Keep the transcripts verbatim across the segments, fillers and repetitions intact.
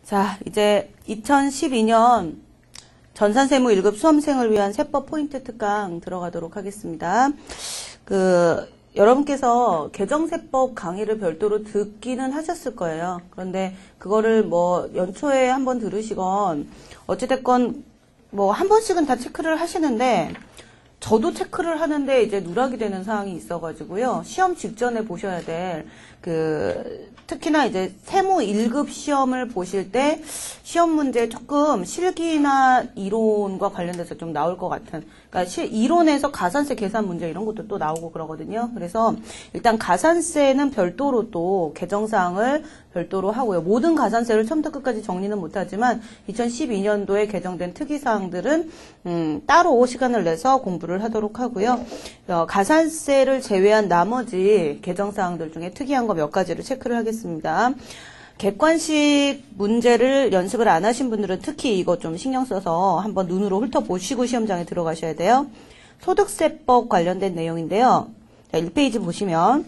자, 이제 이천십이 년 전산세무 일 급 수험생을 위한 세법 포인트 특강 들어가도록 하겠습니다. 그, 여러분께서 개정세법 강의를 별도로 듣기는 하셨을 거예요. 그런데 그거를 뭐 연초에 한번 들으시건 어찌됐건 뭐 한 번씩은 다 체크를 하시는데 저도 체크를 하는데 이제 누락이 되는 사항이 있어가지고요. 시험 직전에 보셔야 될 그 특히나 이제 세무 일 급 시험을 보실 때 시험 문제 조금 실기나 이론과 관련돼서 좀 나올 것 같은, 그러니까 시, 이론에서 가산세 계산 문제 이런 것도 또 나오고 그러거든요. 그래서 일단 가산세는 별도로 또 개정사항을 별도로 하고요. 모든 가산세를 처음부터 끝까지 정리는 못하지만 이천십이 년도에 개정된 특이사항들은 음, 따로 시간을 내서 공부를 하도록 하고요. 어, 가산세를 제외한 나머지 개정사항들 중에 특이한 거 몇 가지를 체크를 하겠습니다. 객관식 문제를 연습을 안 하신 분들은 특히 이거 좀 신경 써서 한번 눈으로 훑어보시고 시험장에 들어가셔야 돼요. 소득세법 관련된 내용인데요. 자, 일 페이지 보시면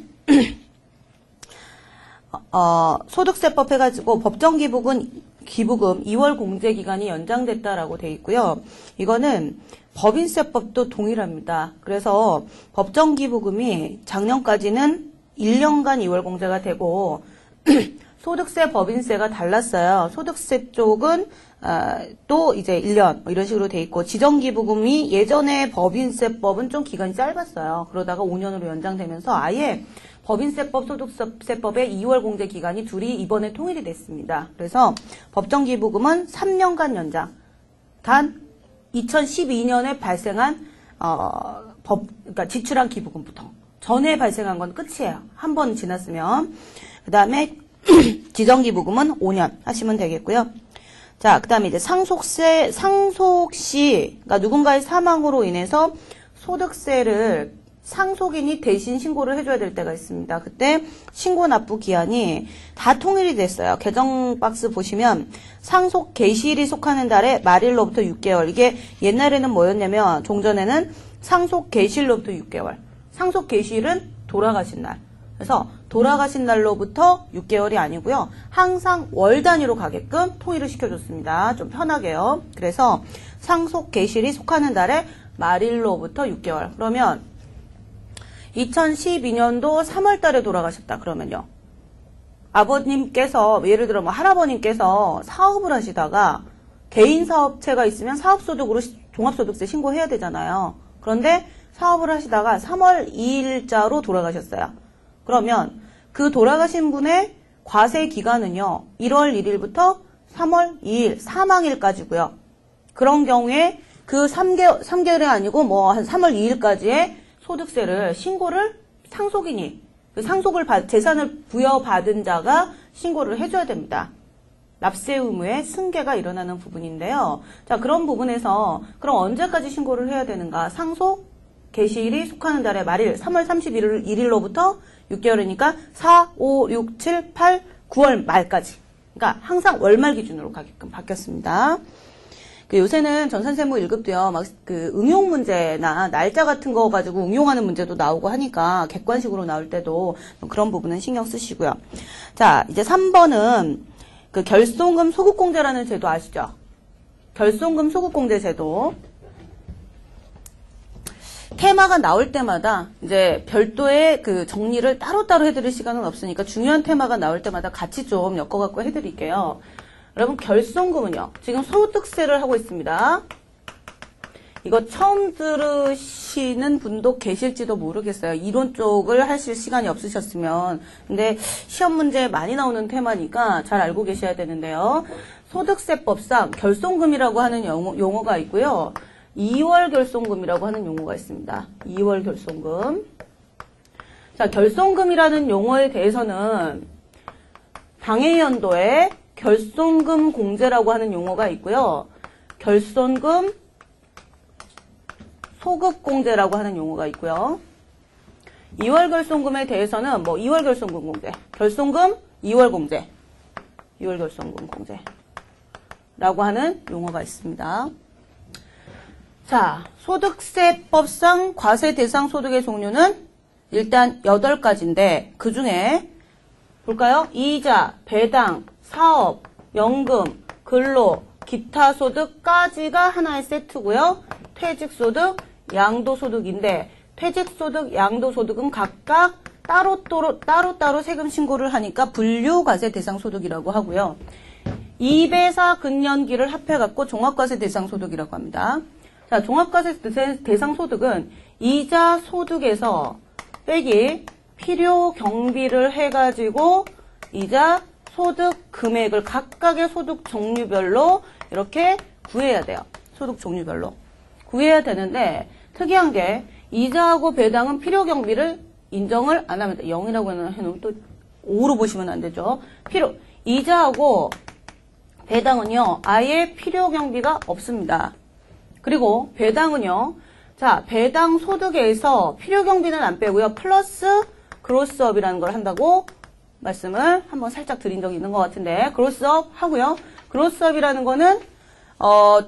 어, 소득세법 해가지고 법정기부금 기부금 이월 공제기간이 연장됐다라고 돼 있고요. 이거는 법인세법도 동일합니다. 그래서 법정기부금이 작년까지는 일 년간 이월 공제가 되고 소득세, 법인세가 달랐어요. 소득세 쪽은 어, 또 이제 일 년 뭐 이런 식으로 돼 있고, 지정기부금이 예전에 법인세법은 좀 기간이 짧았어요. 그러다가 오 년으로 연장되면서 아예 법인세법, 소득세법의 이월 공제 기간이 둘이 이번에 통일이 됐습니다. 그래서 법정기부금은 삼 년간 연장. 단 이천십이 년에 발생한 어, 법, 그러니까 지출한 기부금부터. 전에 발생한 건 끝이에요. 한 번 지났으면. 그 다음에 지정기부금은 오 년 하시면 되겠고요. 자, 그 다음에 이제 상속세, 상속시, 그러니까 누군가의 사망으로 인해서 소득세를 상속인이 대신 신고를 해줘야 될 때가 있습니다. 그때 신고 납부 기한이 다 통일이 됐어요. 개정 박스 보시면 상속 개시일이 속하는 달에 말일로부터 육 개월. 이게 옛날에는 뭐였냐면 종전에는 상속 개시일로부터 육 개월. 상속 개시일은 돌아가신 날. 그래서 돌아가신 날로부터 육 개월이 아니고요. 항상 월 단위로 가게끔 통일을 시켜줬습니다. 좀 편하게요. 그래서 상속 개시일이 속하는 달에 말일로부터 육 개월. 그러면 이천십이 년도 삼월 달에 돌아가셨다 그러면요. 아버님께서 예를 들어 뭐 할아버님께서 사업을 하시다가 개인 사업체가 있으면 사업소득으로 종합소득세 신고해야 되잖아요. 그런데 사업을 하시다가 삼월 이일자로 돌아가셨어요. 그러면 그 돌아가신 분의 과세 기간은요. 일월 일일부터 삼월 이일 사망일까지고요. 그런 경우에 그 삼 개월, 삼 개월이 아니고 뭐 한 삼월 이일까지의 소득세를 신고를 상속인이, 그 상속을 받, 재산을 부여받은 자가 신고를 해줘야 됩니다. 납세 의무의 승계가 일어나는 부분인데요. 자, 그런 부분에서 그럼 언제까지 신고를 해야 되는가? 상속 개시일이 속하는 달의 말일 삼월 삼십일일로부터 육 개월이니까 사, 오, 육, 칠, 팔, 구월 말까지. 그러니까 항상 월말 기준으로 가게끔 바뀌었습니다. 그 요새는 전산세무 일 급도요, 막 그 응용 문제나 날짜 같은 거 가지고 응용하는 문제도 나오고 하니까 객관식으로 나올 때도 그런 부분은 신경 쓰시고요. 자, 이제 삼 번은 그 결손금 소급공제라는 제도 아시죠? 결손금 소급공제 제도. 테마가 나올 때마다 이제 별도의 그 정리를 따로따로 해드릴 시간은 없으니까 중요한 테마가 나올 때마다 같이 좀 엮어갖고 해드릴게요. 여러분, 결손금은요, 지금 소득세를 하고 있습니다. 이거 처음 들으시는 분도 계실지도 모르겠어요. 이론 쪽을 하실 시간이 없으셨으면. 근데 시험 문제 많이 나오는 테마니까 잘 알고 계셔야 되는데요. 소득세법상 결손금이라고 하는 용어, 용어가 있고요. 이월 결손금이라고 하는 용어가 있습니다. 이월 결손금. 자, 결손금이라는 용어에 대해서는 당해연도에 결손금 공제라고 하는 용어가 있고요. 결손금 소급공제라고 하는 용어가 있고요. 이월 결손금에 대해서는 뭐 이월 결손금 공제, 결손금 이월 공제, 이월 결손금 공제라고 하는 용어가 있습니다. 자, 소득세법상 과세 대상 소득의 종류는 일단 여덟 가지인데 그 중에 볼까요? 이자, 배당, 사업, 연금, 근로, 기타 소득까지가 하나의 세트고요. 퇴직소득, 양도소득인데 퇴직소득, 양도소득은 각각 따로따로, 따로따로 세금 신고를 하니까 분류과세 대상 소득이라고 하고요. 이 배사 근년기를 합해갖고 종합과세 대상 소득이라고 합니다. 자, 종합과세 대상 소득은 이자 소득에서 빼기 필요 경비를 해가지고 이자 소득 금액을 각각의 소득 종류별로 이렇게 구해야 돼요. 소득 종류별로. 구해야 되는데 특이한 게 이자하고 배당은 필요 경비를 인정을 안 하면 돼. 영이라고 해놓으면 또 오로 보시면 안 되죠. 필요, 이자하고 배당은요, 아예 필요 경비가 없습니다. 그리고 배당은요, 자, 배당 소득에서 필요 경비는 안 빼고요, 플러스 그로스업이라는 걸 한다고 말씀을 한번 살짝 드린 적이 있는 것 같은데, 그로스업 하고요. 그로스업이라는 거는, 어,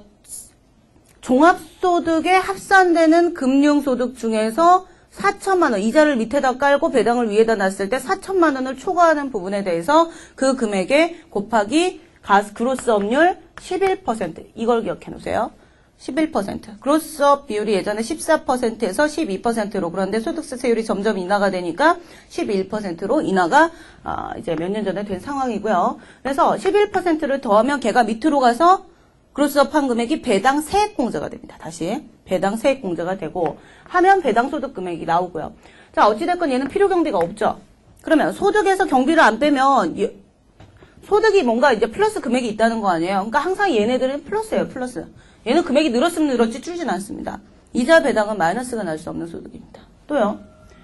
종합소득에 합산되는 금융소득 중에서 사천만 원, 이자를 밑에다 깔고 배당을 위에다 놨을 때 사천만 원을 초과하는 부분에 대해서 그 금액에 곱하기 가스 그로스업률 십일 퍼센트. 이걸 기억해 놓으세요. 십일 퍼센트. 그로스업 비율이 예전에 십사 퍼센트에서 십이 퍼센트로 그런데 소득세 세율이 점점 인하가 되니까 십일 퍼센트로 인하가 아, 이제 몇 년 전에 된 상황이고요. 그래서 십일 퍼센트를 더하면 걔가 밑으로 가서 그로스업 한 금액이 배당 세액공제가 됩니다. 다시 배당 세액공제가 되고 하면 배당 소득 금액이 나오고요. 자, 어찌됐건 얘는 필요 경비가 없죠. 그러면 소득에서 경비를 안 빼면 소득이 뭔가 이제 플러스 금액이 있다는 거 아니에요. 그러니까 항상 얘네들은 플러스예요. 플러스. 얘는 금액이 늘었으면 늘었지 줄진 않습니다. 이자 배당은 마이너스가 날 수 없는 소득입니다. 또요.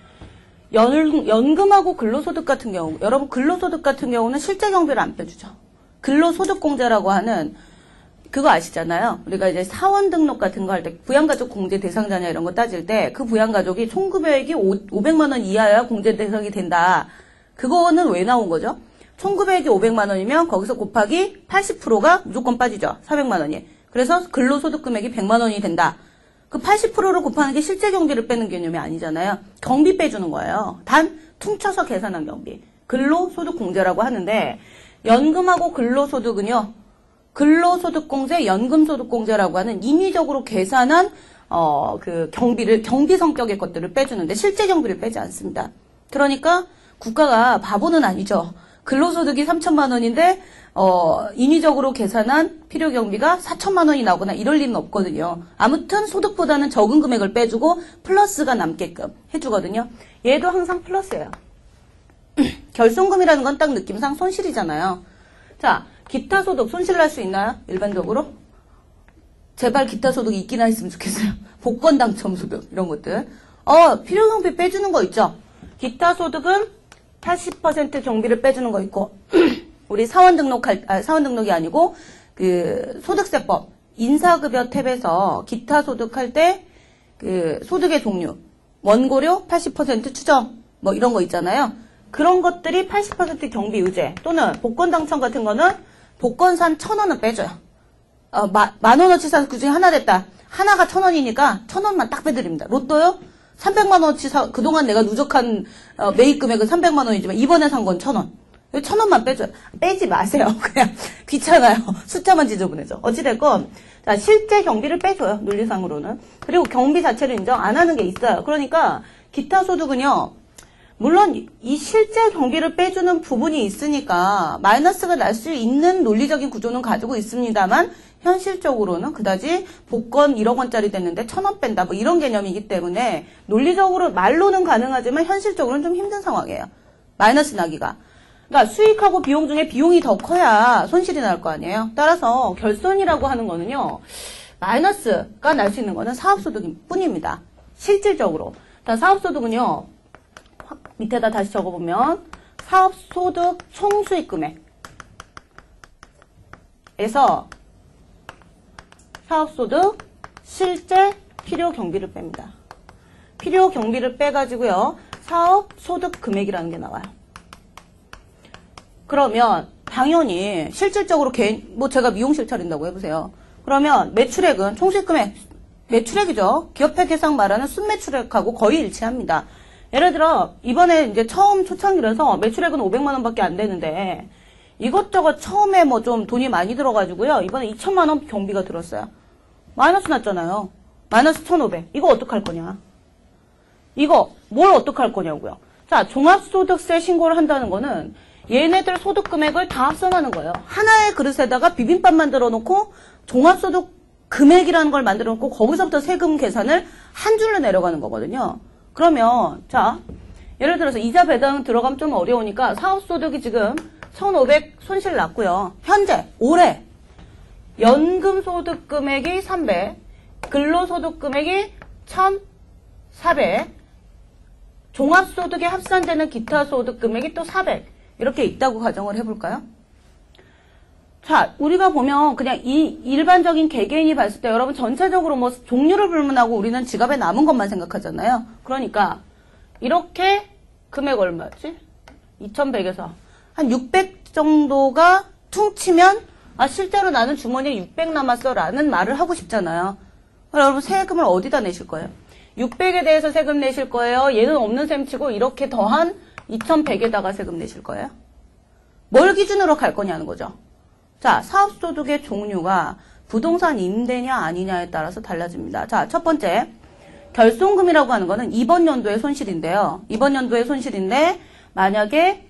연, 연금하고 근로소득 같은 경우, 여러분 근로소득 같은 경우는 실제 경비를 안 빼주죠. 근로소득공제라고 하는 그거 아시잖아요. 우리가 이제 사원 등록 같은 거 할 때 부양가족 공제 대상자냐 이런 거 따질 때 그 부양가족이 총급여액이 오백만 원 이하여야 공제 대상이 된다. 그거는 왜 나온 거죠? 총급여액이 오백만 원이면 거기서 곱하기 팔십 퍼센트가 무조건 빠지죠. 사백만 원이. 그래서 근로소득 금액이 백만 원이 된다. 그 팔십 퍼센트로 곱하는 게 실제 경비를 빼는 개념이 아니잖아요. 경비 빼주는 거예요. 단 퉁쳐서 계산한 경비. 근로소득 공제라고 하는데 연금하고 근로소득은요. 근로소득공제, 연금소득공제라고 하는 임의적으로 계산한 어, 그 경비를 경비 성격의 것들을 빼주는데 실제 경비를 빼지 않습니다. 그러니까 국가가 바보는 아니죠. 근로소득이 삼천만 원인데 어, 인위적으로 계산한 필요 경비가 사천만 원이 나오거나 이럴 리는 없거든요. 아무튼 소득보다는 적은 금액을 빼주고 플러스가 남게끔 해주거든요. 얘도 항상 플러스예요. 결손금이라는 건 딱 느낌상 손실이잖아요. 자, 기타 소득 손실 날 수 있나요? 일반적으로? 제발 기타 소득이 있긴 했으면 좋겠어요. 복권 당첨 소득 이런 것들. 어, 필요 경비 빼주는 거 있죠. 기타 소득은 팔십 퍼센트 경비를 빼주는 거 있고 우리 사원 등록할 아, 사원 등록이 아니고 그 소득세법 인사급여 탭에서 기타 소득할 때 그 소득의 종류 원고료 팔십 퍼센트 추정 뭐 이런 거 있잖아요. 그런 것들이 팔십 퍼센트 경비 의제 또는 복권 당첨 같은 거는 복권 산 천 원은 빼줘요. 어, 마, 만 원어치 사서 그 중에 하나 됐다. 하나가 천 원이니까 천 원만 딱 빼드립니다. 로또요? 삼백만 원어치 사, 그동안 내가 누적한 어, 매입 금액은 삼백만 원이지만 이번에 산 건 천 원. 천 원만 빼줘요. 빼지 마세요. 그냥 귀찮아요. 숫자만 지저분해져. 어찌됐건 자, 실제 경비를 빼줘요. 논리상으로는. 그리고 경비 자체를 인정 안 하는 게 있어요. 그러니까 기타 소득은요. 물론 이 실제 경비를 빼주는 부분이 있으니까 마이너스가 날 수 있는 논리적인 구조는 가지고 있습니다만 현실적으로는 그다지 복권 일억 원짜리 됐는데 천 원 뺀다 뭐 이런 개념이기 때문에 논리적으로 말로는 가능하지만 현실적으로는 좀 힘든 상황이에요. 마이너스 나기가. 그러니까 수익하고 비용 중에 비용이 더 커야 손실이 날 거 아니에요. 따라서 결손이라고 하는 거는요. 마이너스가 날 수 있는 거는 사업소득일 뿐입니다. 실질적으로. 사업소득은요. 밑에다 다시 적어보면 사업소득 총수익금액에서 사업소득 실제 필요 경비를 뺍니다. 필요 경비를 빼가지고요. 사업소득 금액이라는 게 나와요. 그러면 당연히 실질적으로 개인, 뭐 제가 미용실 차린다고 해보세요. 그러면 매출액은 총수익금액, 매출액이죠. 기업회 계상 말하는 순매출액하고 거의 일치합니다. 예를 들어 이번에 이제 처음 초창기라서 매출액은 오백만 원밖에 안 되는데 이것저것 처음에 뭐 좀 돈이 많이 들어가지고요. 이번에 이천만 원 경비가 들었어요. 마이너스 났잖아요. 마이너스 천오백. 이거 어떡할 거냐? 이거 뭘 어떡할 거냐고요. 자, 종합소득세 신고를 한다는 거는 얘네들 소득 금액을 다 합산하는 거예요. 하나의 그릇에다가 비빔밥 만들어 놓고 종합소득 금액이라는 걸 만들어 놓고 거기서부터 세금 계산을 한 줄로 내려가는 거거든요. 그러면 자, 예를 들어서 이자 배당 들어가면 좀 어려우니까 사업소득이 지금 천오백 손실 났고요. 현재 올해 연금소득 금액이 삼백, 근로소득 금액이 천사백, 종합소득에 합산되는 기타 소득 금액이 또 사백 이렇게 있다고 가정을 해볼까요? 자, 우리가 보면 그냥 이 일반적인 개개인이 봤을 때 여러분 전체적으로 뭐 종류를 불문하고 우리는 지갑에 남은 것만 생각하잖아요. 그러니까 이렇게 금액 얼마지? 이천백에서 한 육백 정도가 퉁치면 아 실제로 나는 주머니에 육백 남았어 라는 말을 하고 싶잖아요. 여러분 세금을 어디다 내실 거예요? 육백에 대해서 세금 내실 거예요? 얘는 없는 셈 치고 이렇게 더한 이천백에다가 세금 내실 거예요? 뭘 기준으로 갈 거냐는 거죠. 자, 사업소득의 종류가 부동산 임대냐 아니냐에 따라서 달라집니다. 자, 첫 번째 결손금이라고 하는 거는 이번 연도의 손실인데요. 이번 연도의 손실인데 만약에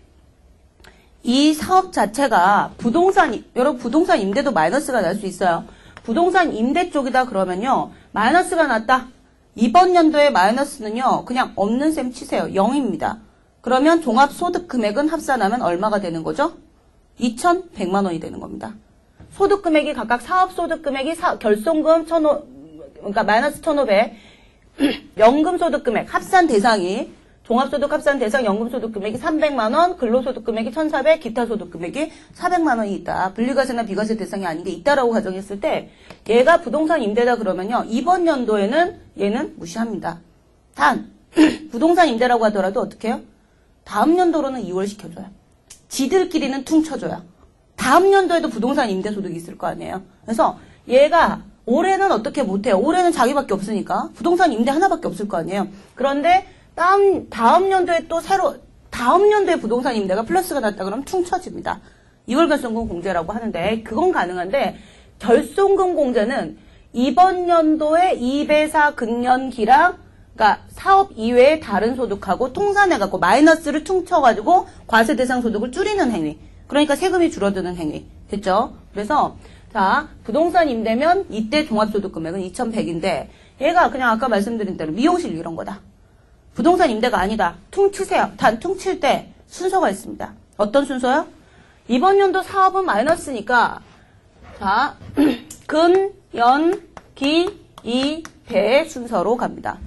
이 사업 자체가 부동산, 여러분 부동산 임대도 마이너스가 날 수 있어요. 부동산 임대 쪽이다 그러면요. 마이너스가 났다. 이번 연도의 마이너스는요. 그냥 없는 셈 치세요. 영입니다. 그러면 종합소득 금액은 합산하면 얼마가 되는 거죠? 이천백만 원이 되는 겁니다. 소득 금액이 각각 사업소득 금액이 사, 결손금 천오, 그러니까 마이너스 천오백, 연금소득 금액 합산 대상이 종합소득 합산 대상 연금소득 금액이 삼백만 원, 근로소득 금액이 천사백, 기타 소득 금액이 사백만 원이 있다. 분리과세나 비과세 대상이 아닌 게 있다라고 가정했을 때 얘가 부동산 임대다 그러면요. 이번 연도에는 얘는 무시합니다. 단 부동산 임대라고 하더라도 어떻게 해요? 다음 연도로는 이월시켜줘요. 지들끼리는 퉁쳐줘요. 다음 연도에도 부동산 임대 소득이 있을 거 아니에요. 그래서 얘가 올해는 어떻게 못해요. 올해는 자기밖에 없으니까 부동산 임대 하나밖에 없을 거 아니에요. 그런데 다음, 다음 연도에 또 새로, 다음 연도에 부동산 임대가 플러스가 났다 그러면 퉁쳐집니다. 이월 결손금 공제라고 하는데, 그건 가능한데, 결손금 공제는 이번 연도에 이 배사 근년기랑, 그러니까 사업 이외의 다른 소득하고 통산해갖고 마이너스를 퉁쳐가지고 과세 대상 소득을 줄이는 행위. 그러니까 세금이 줄어드는 행위. 됐죠? 그래서, 자, 부동산 임대면 이때 종합소득 금액은 이천백인데, 얘가 그냥 아까 말씀드린 대로 미용실 이런 거다. 부동산 임대가 아니다. 퉁치세요. 단 퉁칠 때 순서가 있습니다. 어떤 순서요? 이번 연도 사업은 마이너스니까 자, 근, 연, 기, 이, 배 순서로 갑니다.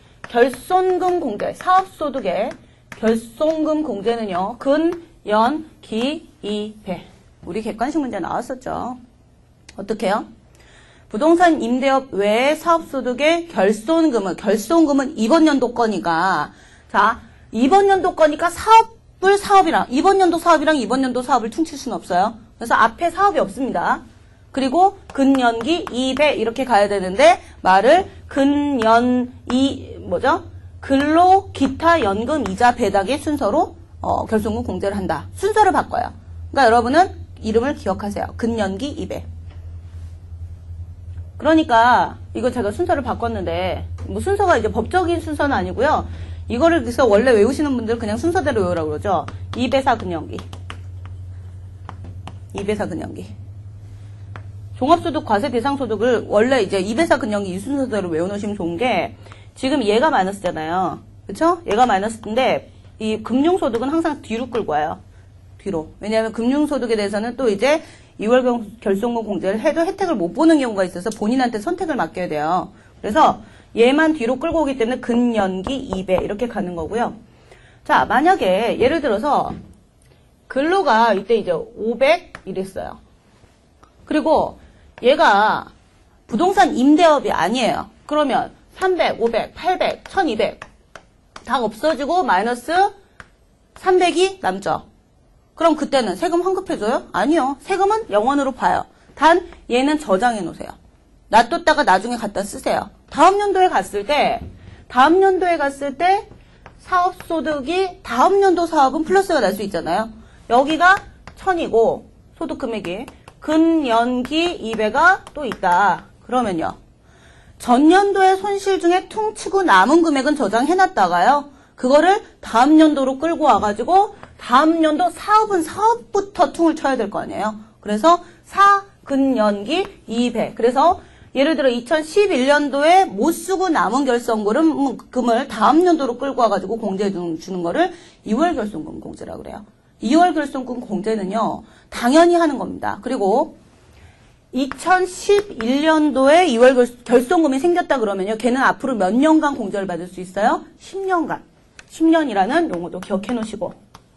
결손금 공제, 사업소득의 결손금 공제는요. 근, 연, 기, 이, 배. 우리 객관식 문제 나왔었죠. 어떻게 해요? 부동산 임대업 외에 사업소득의 결손금은, 결손금은 이번 연도 거니까, 자, 이번 연도 거니까 사업을 사업이랑, 이번 연도 사업이랑 이번 연도 사업을 퉁칠 수는 없어요. 그래서 앞에 사업이 없습니다. 그리고 근연기 이 배 이렇게 가야 되는데, 말을 근연 이, 뭐죠? 근로, 기타, 연금, 이자, 배당의 순서로, 어, 결손금 공제를 한다. 순서를 바꿔요. 그러니까 여러분은 이름을 기억하세요. 근연기 이 배. 그러니까 이거 제가 순서를 바꿨는데 뭐 순서가 이제 법적인 순서는 아니고요. 이거를 그래서 원래 외우시는 분들 그냥 순서대로 외우라고 그러죠. 이 배사 근연기. 이 배사 근연기. 종합소득 과세 대상 소득을 원래 이제 이 배사 근연기 이 순서대로 외워놓으시면 좋은 게 지금 얘가 마이너스잖아요. 그쵸? 얘가 마이너스인데 이 금융소득은 항상 뒤로 끌고 와요. 뒤로. 왜냐하면 금융소득에 대해서는 또 이제 이월 결손금 공제를 해도 혜택을 못 보는 경우가 있어서 본인한테 선택을 맡겨야 돼요. 그래서 얘만 뒤로 끌고 오기 때문에 근연기 이 배 이렇게 가는 거고요. 자, 만약에 예를 들어서 근로가 이때 이제 오백 이랬어요. 그리고 얘가 부동산 임대업이 아니에요. 그러면 삼백, 오백, 팔백, 천이백 다 없어지고 마이너스 삼백이 남죠. 그럼 그때는 세금 환급해줘요? 아니요. 세금은 영원으로 봐요. 단 얘는 저장해 놓으세요. 놔뒀다가 나중에 갖다 쓰세요. 다음 연도에 갔을 때 다음 연도에 갔을 때 사업소득이 다음 연도 사업은 플러스가 날 수 있잖아요. 여기가 천이고 소득 금액이 근연기 이백가 또 있다. 그러면요. 전년도의 손실 중에 퉁치고 남은 금액은 저장해놨다가요. 그거를 다음 연도로 끌고 와가지고 다음 연도 사업은 사업부터 퉁을 쳐야 될 거 아니에요. 그래서 사 근연기 이백. 그래서 예를 들어 이천십일 년도에 못 쓰고 남은 결손금을 다음 연도로 끌고 와가지고 공제해 주는 거를 이월 결손금 공제라고 그래요. 이월 결손금 공제는요. 당연히 하는 겁니다. 그리고 이천십일 년도에 이월 결손금이 생겼다 그러면요. 걔는 앞으로 몇 년간 공제를 받을 수 있어요? 십 년간. 십 년이라는 용어도 기억해 놓으시고.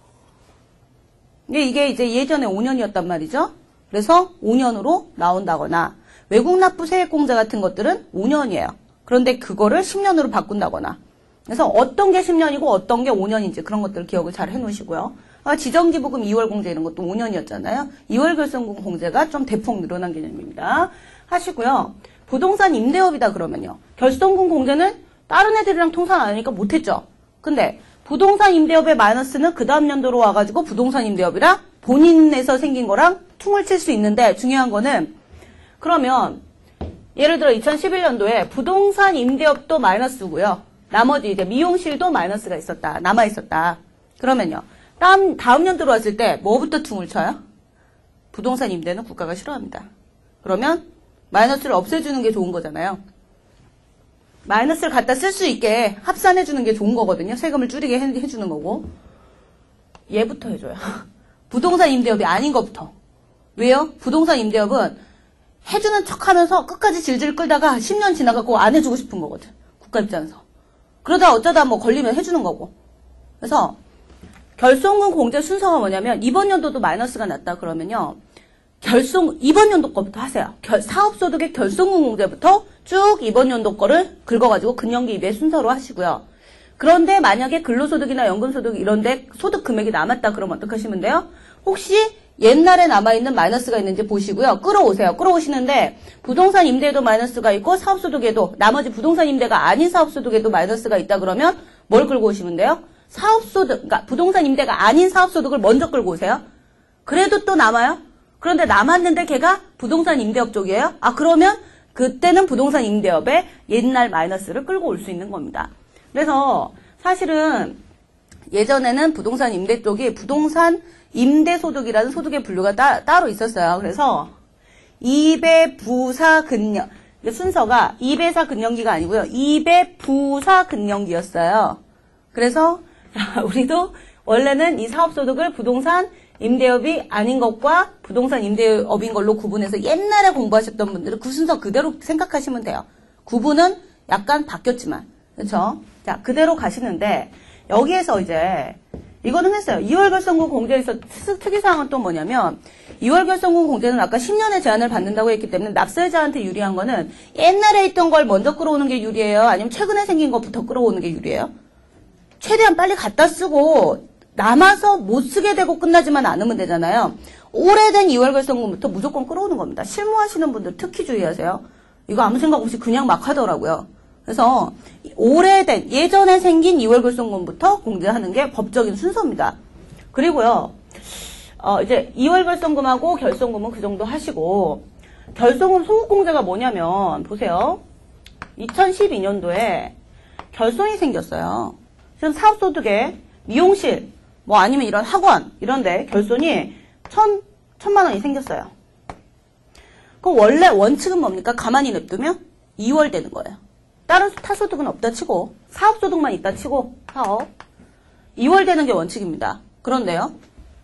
근데 이게 이제 예전에 오 년이었단 말이죠. 그래서 오 년으로 나온다거나 외국 납부 세액공제 같은 것들은 오 년이에요. 그런데 그거를 십 년으로 바꾼다거나. 그래서 어떤 게 십 년이고 어떤 게 오 년인지 그런 것들을 기억을 잘 해놓으시고요. 아, 지정기부금 이월 공제 이런 것도 오 년이었잖아요. 이월 결손금 공제가 좀 대폭 늘어난 개념입니다. 하시고요. 부동산 임대업이다 그러면요. 결손금 공제는 다른 애들이랑 통산 안 하니까 못했죠. 근데 부동산 임대업의 마이너스는 그 다음 연도로 와가지고 부동산 임대업이랑 본인에서 생긴 거랑 퉁을 칠 수 있는데 중요한 거는 그러면 예를 들어 이천십일 년도에 부동산 임대업도 마이너스고요. 나머지 이제 미용실도 마이너스가 있었다. 남아 있었다. 그러면요. 다음, 다음 년도로 왔을 때 뭐부터 퉁을 쳐요? 부동산 임대는 국가가 싫어합니다. 그러면 마이너스를 없애주는 게 좋은 거잖아요. 마이너스를 갖다 쓸 수 있게 합산해주는 게 좋은 거거든요. 세금을 줄이게 해, 해주는 거고. 얘부터 해줘요. 부동산 임대업이 아닌 것부터. 왜요? 부동산 임대업은 해주는 척하면서 끝까지 질질 끌다가 십 년 지나가고 안 해주고 싶은 거거든. 국가 입장에서. 그러다 어쩌다 뭐 걸리면 해주는 거고. 그래서 결손금 공제 순서가 뭐냐면 이번 연도도 마이너스가 났다 그러면요. 결손 이번 연도 거부터 하세요. 결, 사업소득의 결손금 공제부터 쭉 이번 연도 거를 긁어가지고 근연기 이백 순서로 하시고요. 그런데 만약에 근로소득이나 연금소득 이런데 소득 금액이 남았다 그러면 어떻게 하시면 돼요? 혹시 옛날에 남아있는 마이너스가 있는지 보시고요. 끌어오세요. 끌어오시는데 부동산 임대에도 마이너스가 있고 사업소득에도 나머지 부동산 임대가 아닌 사업소득에도 마이너스가 있다 그러면 뭘 끌고 오시면 돼요? 사업소득, 그러니까 부동산 임대가 아닌 사업소득을 먼저 끌고 오세요. 그래도 또 남아요. 그런데 남았는데 걔가 부동산 임대업 쪽이에요. 아 그러면 그때는 부동산 임대업에 옛날 마이너스를 끌고 올 수 있는 겁니다. 그래서 사실은 예전에는 부동산 임대 쪽이 부동산 임대소득이라는 소득의 분류가 따, 따로 있었어요. 그래서 이배 부사 근연 순서가 이배사 근연기가 아니고요. 이배 부사 근연기였어요. 그래서 우리도 원래는 이 사업소득을 부동산 임대업이 아닌 것과 부동산 임대업인 걸로 구분해서 옛날에 공부하셨던 분들은 그 순서 그대로 생각하시면 돼요. 구분은 약간 바뀌었지만. 그렇죠? 자, 그대로 가시는데 여기에서 이제 이거는 했어요. 이월 결손금 공제에서 특이사항은 또 뭐냐면 이월 결손금 공제는 아까 십 년의 제한을 받는다고 했기 때문에 납세자한테 유리한 거는 옛날에 있던 걸 먼저 끌어오는 게 유리해요? 아니면 최근에 생긴 것부터 끌어오는 게 유리해요? 최대한 빨리 갖다 쓰고 남아서 못 쓰게 되고 끝나지만 않으면 되잖아요. 오래된 이월 결손금부터 무조건 끌어오는 겁니다. 실무하시는 분들 특히 주의하세요. 이거 아무 생각 없이 그냥 막 하더라고요. 그래서 오래된 예전에 생긴 이월 결손금부터 공제하는 게 법적인 순서입니다. 그리고요. 어 이제 이월 결손금하고 결손금은 그 정도 하시고 결손금 소급공제가 뭐냐면 보세요. 이천십이 년도에 결손이 생겼어요. 지금 사업소득에 미용실 뭐 아니면 이런 학원 이런데 결손이 천, 천만 원이 생겼어요. 그럼 원래 원칙은 뭡니까? 가만히 냅두면 이월 되는 거예요. 다른 타소득은 없다 치고 사업소득만 있다 치고 사업 이월 되는 게 원칙입니다. 그런데요.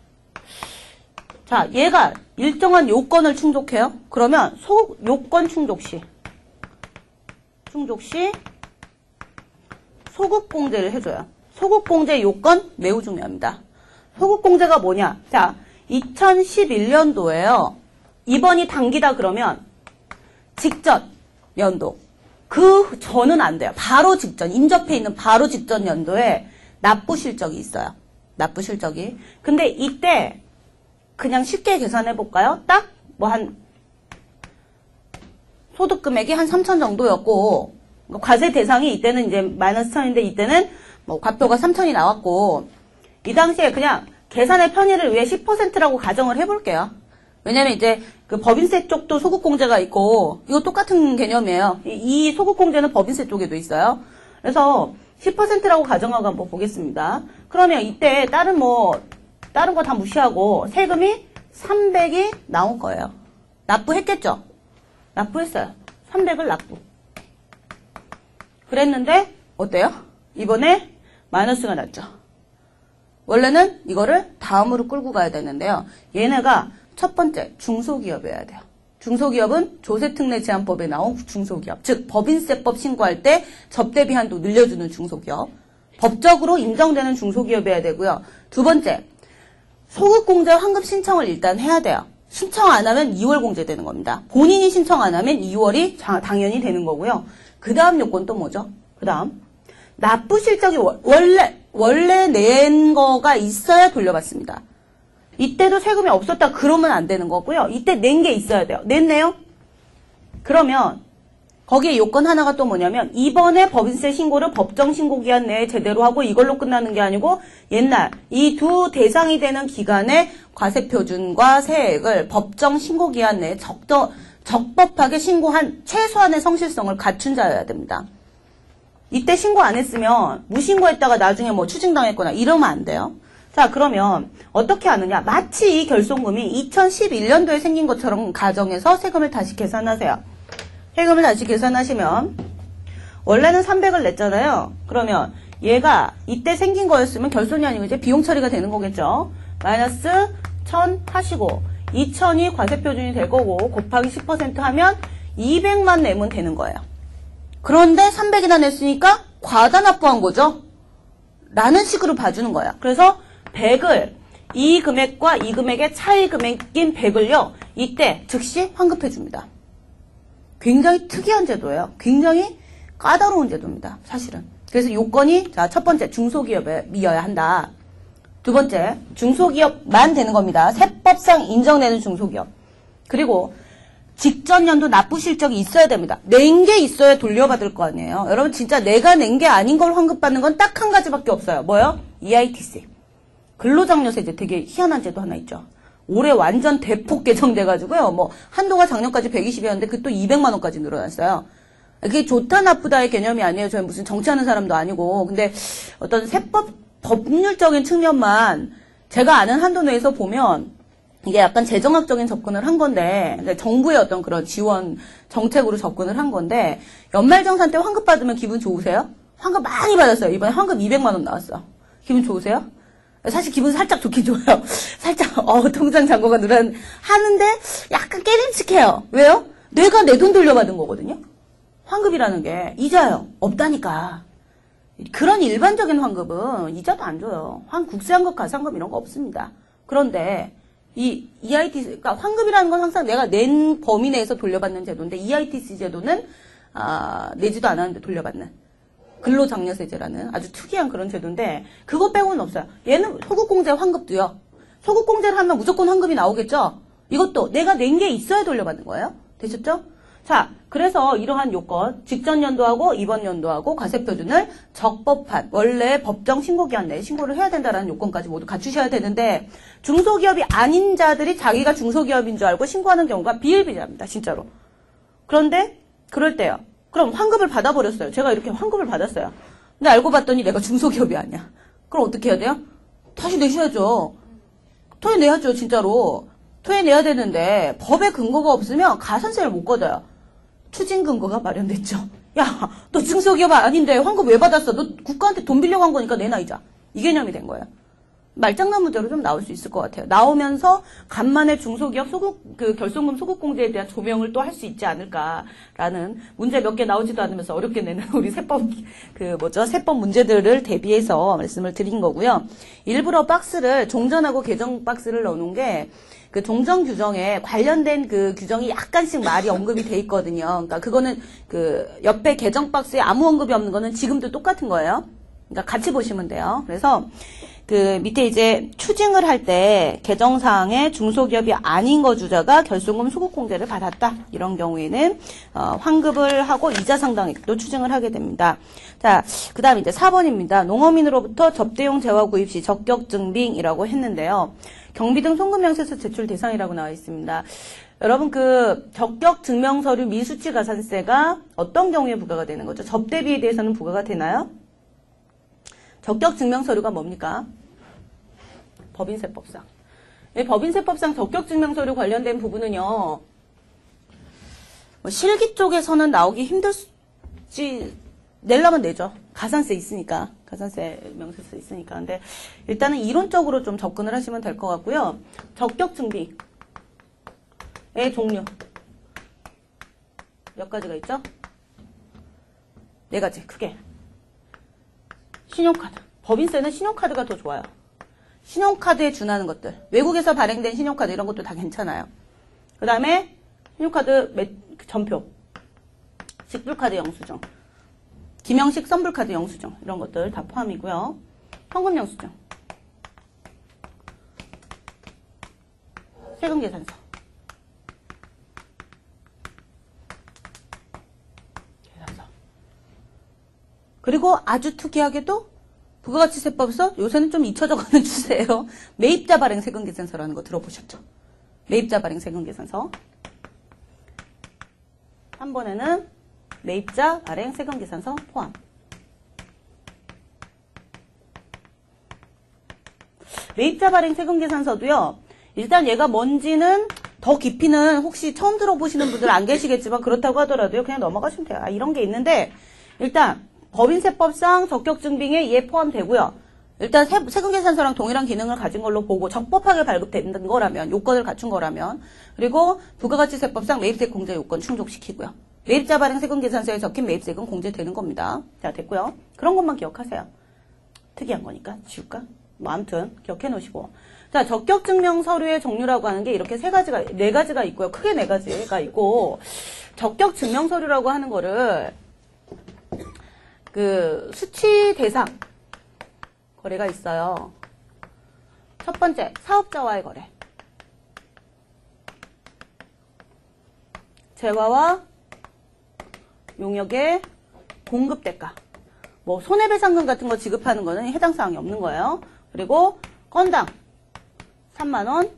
자, 얘가 일정한 요건을 충족해요. 그러면 소 요건 충족 시 충족 시 소급공제를 해줘요. 소급공제 요건 매우 중요합니다. 소급공제가 뭐냐? 자, 이천십일 년도에요. 이번이 당기다 그러면 직전 연도. 그 전은 안 돼요. 바로 직전, 인접해 있는 바로 직전 연도에 납부 실적이 있어요. 납부 실적이. 근데 이때 그냥 쉽게 계산해 볼까요? 딱 뭐 한 소득 금액이 한 삼천 정도였고 과세 대상이 이때는 이제 마이너스 천인데 이때는 뭐 과표가 삼천이 나왔고 이 당시에 그냥 계산의 편의를 위해 십 퍼센트라고 가정을 해볼게요. 왜냐면 이제 그 법인세 쪽도 소득공제가 있고 이거 똑같은 개념이에요. 이, 이 소득공제는 법인세 쪽에도 있어요. 그래서 십 퍼센트라고 가정하고 한번 보겠습니다. 그러면 이때 다른 뭐 다른 거 다 무시하고 세금이 삼백이 나온 거예요. 납부했겠죠? 납부했어요. 삼백을 납부. 그랬는데 어때요? 이번에 마이너스가 났죠. 원래는 이거를 다음으로 끌고 가야 되는데요. 얘네가 첫 번째 중소기업이어야 돼요. 중소기업은 조세특례 제한법에 나온 중소기업, 즉 법인세법 신고할 때 접대비 한도 늘려주는 중소기업, 법적으로 인정되는 중소기업이어야 되고요. 두 번째, 소득공제 환급 신청을 일단 해야 돼요. 신청 안 하면 이월 공제되는 겁니다. 본인이 신청 안 하면 이월이 당연히 되는 거고요. 그 다음 요건 또 뭐죠? 그 다음 납부 실적이 원래 원래 낸 거가 있어야 돌려받습니다. 이때도 세금이 없었다 그러면 안 되는 거고요. 이때 낸 게 있어야 돼요. 냈네요? 그러면 거기에 요건 하나가 또 뭐냐면 이번에 법인세 신고를 법정 신고 기한 내에 제대로 하고 이걸로 끝나는 게 아니고 옛날 이 두 대상이 되는 기간에 과세표준과 세액을 법정 신고 기한 내에 적정, 적법하게 신고한 최소한의 성실성을 갖춘 자여야 됩니다. 이때 신고 안 했으면 무신고했다가 나중에 뭐 추징당했거나 이러면 안 돼요. 자, 그러면 어떻게 하느냐? 마치 이 결손금이 이천십일 년도에 생긴 것처럼 가정해서 세금을 다시 계산하세요. 세금을 다시 계산하시면 원래는 삼백을 냈잖아요. 그러면 얘가 이때 생긴 거였으면 결손이 아니고 이제 비용 처리가 되는 거겠죠. 마이너스 천 하시고 이천이 과세표준이 될 거고 곱하기 십 퍼센트 하면 이백만 내면 되는 거예요. 그런데 삼백이나 냈으니까 과다 납부한 거죠. 라는 식으로 봐주는 거야. 그래서 백을 이 금액과 이 금액의 차이 금액인 백을요. 이때 즉시 환급해 줍니다. 굉장히 특이한 제도예요. 굉장히 까다로운 제도입니다. 사실은. 그래서 요건이 자, 첫 번째 중소기업이어야 한다. 두 번째 중소기업만 되는 겁니다. 세법상 인정되는 중소기업. 그리고 직전 연도 납부 실적이 있어야 됩니다. 낸 게 있어야 돌려받을 거 아니에요. 여러분 진짜 내가 낸 게 아닌 걸 환급받는 건 딱 한 가지밖에 없어요. 뭐요? 이아이티씨. 근로장려세제 되게 희한한 제도 하나 있죠. 올해 완전 대폭 개정돼가지고요. 뭐 한도가 작년까지 백이십이었는데 그 또 이백만 원까지 늘어났어요. 그게 좋다 나쁘다의 개념이 아니에요. 저희 무슨 정치하는 사람도 아니고. 근데 어떤 세법 법률적인 측면만 제가 아는 한도 내에서 보면 이게 약간 재정학적인 접근을 한 건데 정부의 어떤 그런 지원 정책으로 접근을 한 건데 연말정산 때 환급 받으면 기분 좋으세요? 환급 많이 받았어요. 이번에 환급 이백만 원 나왔어. 기분 좋으세요? 사실 기분 살짝 좋긴 좋아요. 살짝 어 통장 잔고가 늘어난 하는데 약간 깨림칙해요. 왜요? 내가 내 돈 돌려받은 거거든요. 환급이라는 게 이자요. 없다니까. 그런 일반적인 환급은 이자도 안 줘요. 환 국세환급, 가산급 이런 거 없습니다. 그런데 이 이아이티씨, 그러니까 환급이라는 건 항상 내가 낸 범위 내에서 돌려받는 제도인데 이아이티씨 제도는 아, 내지도 않았는데 돌려받는 근로장려세제라는 아주 특이한 그런 제도인데 그거 빼고는 없어요. 얘는 소득공제 환급도요. 소득공제를 하면 무조건 환급이 나오겠죠. 이것도 내가 낸 게 있어야 돌려받는 거예요. 되셨죠? 자, 그래서 이러한 요건, 직전 연도하고 이번 연도하고 과세표준을 적법한 원래 법정 신고기한 내에 신고를 해야 된다는 요건까지 모두 갖추셔야 되는데 중소기업이 아닌 자들이 자기가 중소기업인 줄 알고 신고하는 경우가 비일비재합니다. 진짜로. 그런데 그럴 때요. 그럼 환급을 받아버렸어요. 제가 이렇게 환급을 받았어요. 근데 알고 봤더니 내가 중소기업이 아니야. 그럼 어떻게 해야 돼요? 다시 내셔야죠. 토해내야죠. 진짜로. 토해내야 되는데 법에 근거가 없으면 가산세를 못 걷어요. 추징 근거가 마련됐죠. 야, 너 중소기업 아닌데 환급 왜 받았어? 너 국가한테 돈 빌려간 거니까 내놔 이자. 이 개념이 된 거예요. 말장난 문제로 좀 나올 수 있을 것 같아요. 나오면서 간만에 중소기업 소급 그 결손금 소급공제에 대한 조명을 또 할 수 있지 않을까라는 문제 몇 개 나오지도 않으면서 어렵게 내는 우리 세법 그 뭐죠 세법 문제들을 대비해서 말씀을 드린 거고요. 일부러 박스를 종전하고 개정 박스를 넣어놓은 게 그 종전 규정에 관련된 그 규정이 약간씩 말이 언급이 돼 있거든요. 그러니까 그거는 그 옆에 개정 박스에 아무 언급이 없는 거는 지금도 똑같은 거예요. 그러니까 같이 보시면 돼요. 그래서 그 밑에 이제 추징을 할 때 개정사항에 중소기업이 아닌 거주자가 결손금 소급공제를 받았다. 이런 경우에는 어, 환급을 하고 이자 상당액도 추징을 하게 됩니다. 자, 그 다음 이제 사 번입니다. 농어민으로부터 접대용 재화 구입 시 적격 증빙이라고 했는데요. 경비 등 송금명세서 제출 대상이라고 나와 있습니다. 여러분 그 적격 증명서류 미수치 가산세가 어떤 경우에 부과가 되는 거죠? 접대비에 대해서는 부과가 되나요? 적격 증명서류가 뭡니까? 법인세법상. 이 법인세법상 적격 증명서류 관련된 부분은요. 뭐 실기 쪽에서는 나오기 힘들지 내려면 내죠. 가산세 있으니까. 가산세 명세서 있으니까. 근데 일단은 이론적으로 좀 접근을 하시면 될 것 같고요. 적격 증빙의 종류 몇 가지가 있죠? 네 가지 크게. 신용카드. 법인세는 신용카드가 더 좋아요. 신용카드에 준하는 것들. 외국에서 발행된 신용카드 이런 것도 다 괜찮아요. 그 다음에 신용카드 매, 전표. 직불카드 영수증. 김영식 선불카드 영수증. 이런 것들 다 포함이고요. 현금 영수증. 세금계산서. 계산서. 그리고 아주 특이하게도 부가가치세법에서 요새는 좀 잊혀져가는 추세예요. 매입자 발행 세금계산서라는 거 들어보셨죠? 매입자 발행 세금계산서. 한 번에는 매입자 발행 세금계산서 포함. 매입자 발행 세금계산서도요. 일단 얘가 뭔지는 더 깊이는 혹시 처음 들어보시는 분들 안 계시겠지만 그렇다고 하더라도요. 그냥 넘어가시면 돼요. 아, 이런 게 있는데 일단 법인세법상 적격증빙에 얘 포함되고요. 일단 세, 세금계산서랑 동일한 기능을 가진 걸로 보고 적법하게 발급된 거라면, 요건을 갖춘 거라면, 그리고 부가가치세법상 매입세 공제 요건 충족시키고요. 매입자 발행 세금계산서에 적힌 매입세금 공제되는 겁니다. 자, 됐고요. 그런 것만 기억하세요. 특이한 거니까 지울까? 뭐 아무튼 기억해 놓으시고. 자, 적격증명 서류의 종류라고 하는 게 이렇게 세 가지가, 네 가지가 있고요. 크게 네 가지가 있고, 적격증명 서류라고 하는 거를 그 수취 대상 거래가 있어요. 첫 번째, 사업자와의 거래. 재화와 용역의 공급 대가. 뭐 손해배상금 같은 거 지급하는 거는 해당 사항이 없는 거예요. 그리고 건당 삼만 원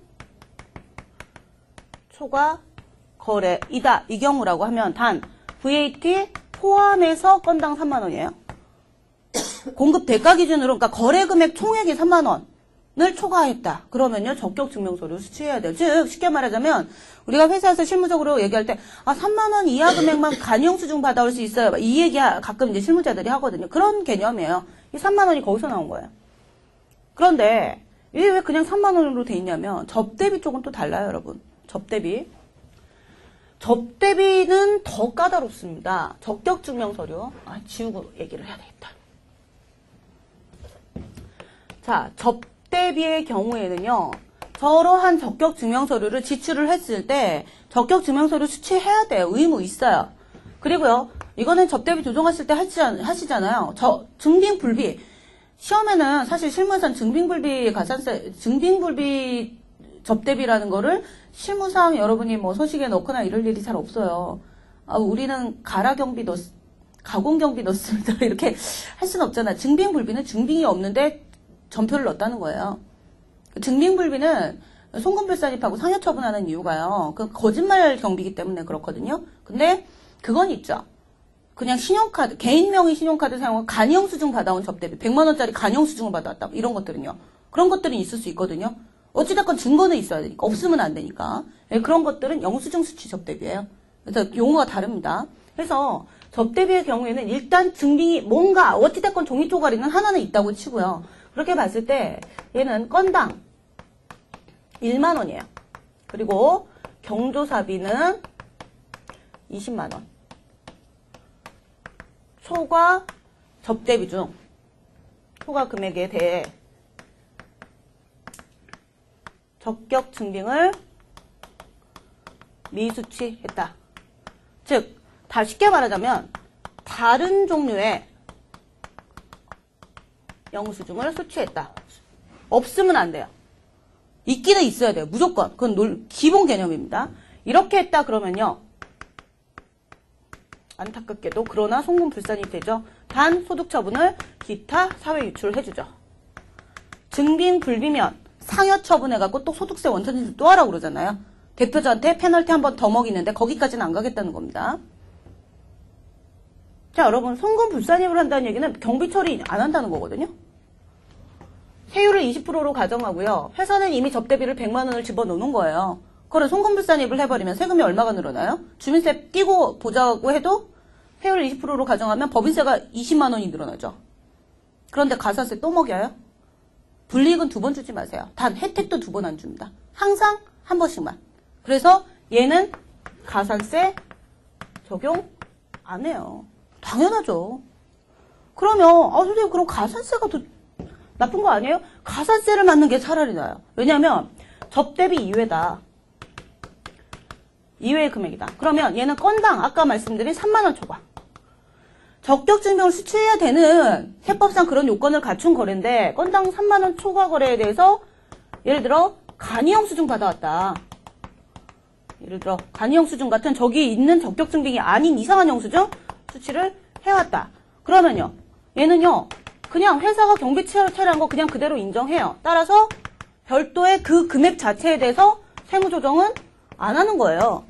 초과 거래이다. 이 경우라고 하면 단 브이에이티 포함해서 건당 삼만 원이에요. 공급 대가 기준으로, 그러니까 거래 금액 총액이 삼만 원을 초과했다. 그러면요, 적격 증명서류 수취해야 돼요. 즉, 쉽게 말하자면, 우리가 회사에서 실무적으로 얘기할 때, 아, 삼만 원 이하 금액만 간형수증 받아올 수 있어요. 이 얘기 가끔 이제 실무자들이 하거든요. 그런 개념이에요. 이 삼만 원이 거기서 나온 거예요. 그런데, 이게 왜 그냥 삼만 원으로 돼 있냐면, 접대비 쪽은 또 달라요, 여러분. 접대비. 접대비는 더 까다롭습니다. 적격증명서류. 아, 지우고 얘기를 해야 되겠다. 자, 접대비의 경우에는요. 저러한 적격증명서류를 지출을 했을 때 적격증명서류 수취해야 돼요. 의무 있어요. 그리고요. 이거는 접대비 조정하실 때 하시, 하시잖아요. 저 증빙불비. 시험에는 사실 실무에서는 증빙불비 가산세, 증빙불비 접대비라는 거를 실무상 여러분이 뭐 소식에 넣거나 이럴 일이 잘 없어요. 아, 우리는 가라경비 넣, 가공경비 넣습니다. 이렇게 할 수는 없잖아. 증빙불비는 증빙이 없는데 전표를 넣었다는 거예요. 증빙불비는 송금불산입하고 상여처분하는 이유가요. 그 거짓말 경비이기 때문에 그렇거든요. 근데 그건 있죠. 그냥 신용카드, 개인명의 신용카드 사용하고 간형수증 받아온 접대비, 백만 원짜리 간형수증을 받아왔다. 이런 것들은요. 그런 것들은 있을 수 있거든요. 어찌됐건 증거는 있어야 되니까. 없으면 안 되니까. 네, 그런 것들은 영수증 수취 접대비예요. 그래서 용어가 다릅니다. 그래서 접대비의 경우에는 일단 증빙이 뭔가 어찌됐건 종이 쪼가리는 하나는 있다고 치고요. 그렇게 봤을 때 얘는 건당 일만 원이에요. 그리고 경조사비는 이십만 원. 초과 접대비 중 초과 금액에 대해 적격 증빙을 미수취했다. 즉, 다 쉽게 말하자면 다른 종류의 영수증을 수취했다. 없으면 안 돼요. 있기는 있어야 돼요. 무조건. 그건 놀, 기본 개념입니다. 이렇게 했다 그러면요. 안타깝게도 그러나 송금 불산이 되죠. 단 소득 처분을 기타 사회 유출해주죠. 증빙 불비면 상여 처분해갖고 또 소득세 원천 인수 또 하라고 그러잖아요. 대표자한테 페널티 한 번 더 먹이는데 거기까지는 안 가겠다는 겁니다. 자, 여러분 송금 불산입을 한다는 얘기는 경비 처리 안 한다는 거거든요. 세율을 이십 퍼센트로 가정하고요. 회사는 이미 접대비를 백만 원을 집어넣는 거예요. 그걸 송금 불산입을 해버리면 세금이 얼마가 늘어나요? 주민세 끼고 보자고 해도 세율을 이십 퍼센트로 가정하면 법인세가 이십만 원이 늘어나죠. 그런데 가산세 또 먹여요? 불이익은 두 번 주지 마세요. 단 혜택도 두 번 안 줍니다. 항상 한 번씩만. 그래서 얘는 가산세 적용 안 해요. 당연하죠. 그러면 아 선생님 그럼 가산세가 더 나쁜 거 아니에요? 가산세를 맞는 게 차라리 나아요. 왜냐하면 접대비 이외다. 이외의 금액이다. 그러면 얘는 건당 아까 말씀드린 삼만 원 초과. 적격증명을 수취해야 되는 세법상 그런 요건을 갖춘 거래인데 건당 삼만 원 초과 거래에 대해서 예를 들어 간이형 수증 받아왔다. 예를 들어 간이형 수증 같은 저기 있는 적격증빙이 아닌 이상한 영수증 수취를 해왔다. 그러면요. 얘는요. 그냥 회사가 경비 처리한 거 그냥 그대로 인정해요. 따라서 별도의 그 금액 자체에 대해서 세무조정은 안 하는 거예요.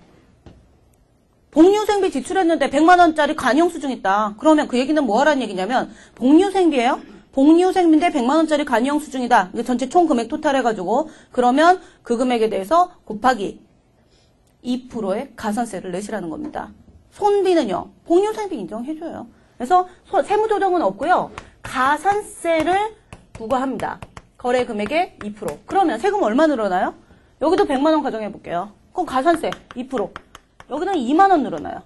복리후생비 지출했는데 백만 원짜리 간이형 수증 있다. 그러면 그 얘기는 뭐 하라는 얘기냐면 복리후생비예요. 복리후생비인데 백만 원짜리 간이형 수증이다. 이게 전체 총 금액 토탈 해가지고 그러면 그 금액에 대해서 곱하기 이 퍼센트의 가산세를 내시라는 겁니다. 손비는요. 복리후생비 인정해줘요. 그래서 세무조정은 없고요. 가산세를 부과합니다. 거래 금액의 이 퍼센트. 그러면 세금 얼마 늘어나요? 여기도 백만 원 가정해볼게요. 그럼 가산세 이 퍼센트. 여기는 이만 원 늘어나요.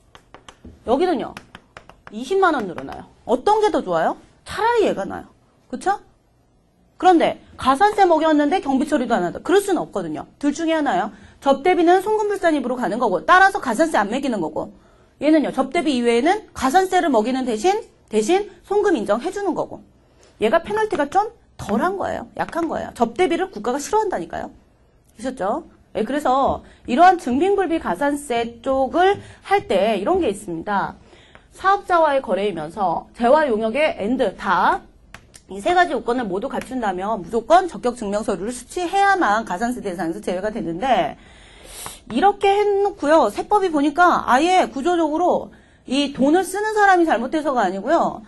여기는요. 이십만 원 늘어나요. 어떤 게 더 좋아요? 차라리 얘가 나요. 그쵸? 그런데 가산세 먹였는데 경비 처리도 안 한다. 그럴 수는 없거든요. 둘 중에 하나요. 접대비는 송금불산입으로 가는 거고 따라서 가산세 안 매기는 거고 얘는요. 접대비 이외에는 가산세를 먹이는 대신 대신 송금 인정해주는 거고 얘가 페널티가 좀 덜한 거예요. 약한 거예요. 접대비를 국가가 싫어한다니까요. 있었죠? 네, 그래서 이러한 증빙불비 가산세 쪽을 할 때 이런 게 있습니다. 사업자와의 거래이면서 재화 용역의 엔드 다 이 세 가지 요건을 모두 갖춘다면 무조건 적격증명서류를 수취해야만 가산세 대상에서 제외가 되는데 이렇게 해놓고요. 세법이 보니까 아예 구조적으로 이 돈을 쓰는 사람이 잘못해서가 아니고요.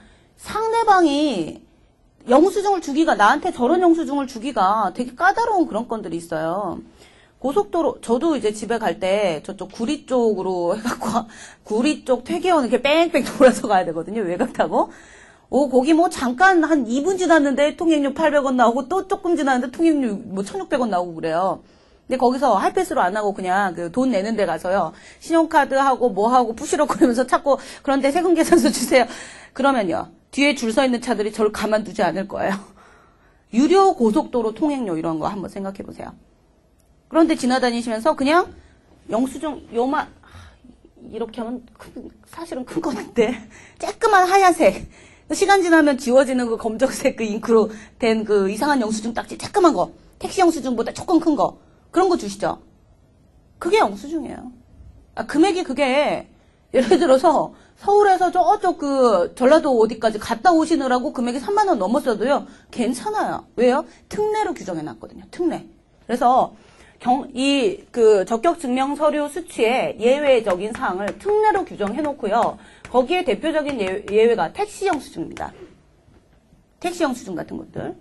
상대방이 영수증을 주기가 나한테 저런 영수증을 주기가 되게 까다로운 그런 건들이 있어요. 고속도로 저도 이제 집에 갈 때 저쪽 구리 쪽으로 해갖고 구리 쪽 퇴계원 이렇게 뺑뺑 돌아서 가야 되거든요. 외곽 타고. 오 거기 뭐 잠깐 한 이 분 지났는데 통행료 팔백 원 나오고 또 조금 지났는데 통행료 뭐 천육백 원 나오고 그래요. 근데 거기서 하이패스로 안 하고 그냥 그 돈 내는 데 가서요. 신용카드 하고 뭐 하고 부시럭거리면서 찾고 그런데 세금 계산서 주세요. 그러면요. 뒤에 줄 서 있는 차들이 저를 가만두지 않을 거예요. 유료 고속도로 통행료 이런 거 한번 생각해 보세요. 그런데 지나다니시면서 그냥 영수증 요만 이렇게 하면 큰, 사실은 큰 건데 쬐끄만 하얀색 시간 지나면 지워지는 그 검정색 그 잉크로 된 그 이상한 영수증 딱지 쬐끄만 거 택시 영수증보다 조금 큰 거 그런 거 주시죠. 그게 영수증이에요. 아, 금액이 그게 예를 들어서 서울에서 저쪽 그 전라도 어디까지 갔다 오시느라고 금액이 삼만 원 넘었어도요 괜찮아요. 왜요? 특례로 규정해놨거든요. 특례. 그래서 경, 이, 그, 적격증명 서류 수취의 예외적인 사항을 특례로 규정해놓고요. 거기에 대표적인 예, 예외가 택시 영수증입니다. 택시 영수증 같은 것들.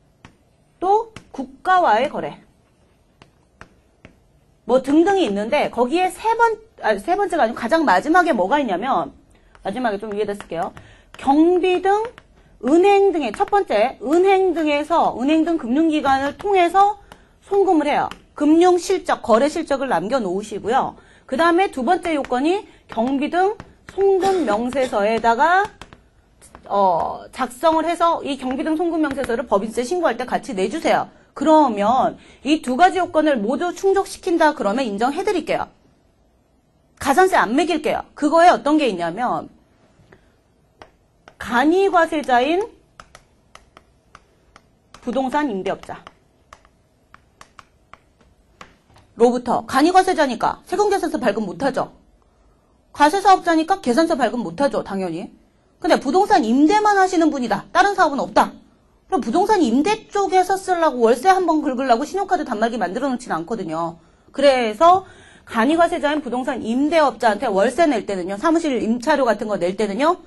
또, 국가와의 거래. 뭐 등등이 있는데, 거기에 세 번, 아, 세 번째가 아니고 가장 마지막에 뭐가 있냐면, 마지막에 좀 위에다 쓸게요. 경비 등, 은행 등의, 첫 번째, 은행 등에서, 은행 등 금융기관을 통해서 송금을 해요. 금융 실적, 거래 실적을 남겨놓으시고요. 그 다음에 두 번째 요건이 경비 등 송금 명세서에다가 어, 작성을 해서 이 경비 등 송금 명세서를 법인세 신고할 때 같이 내주세요. 그러면 이 두 가지 요건을 모두 충족시킨다 그러면 인정해드릴게요. 가산세 안 매길게요. 그거에 어떤 게 있냐면 간이과세자인 부동산 임대업자. 로부터 간이과세자니까 세금계산서 발급 못하죠. 과세사업자니까 계산서 발급 못하죠. 당연히. 근데 부동산 임대만 하시는 분이다. 다른 사업은 없다. 그럼 부동산 임대 쪽에서 쓰려고 월세 한번 긁으려고 신용카드 단말기 만들어 놓지는 않거든요. 그래서 간이과세자인 부동산 임대업자한테 월세 낼 때는요. 사무실 임차료 같은 거 낼 때는요.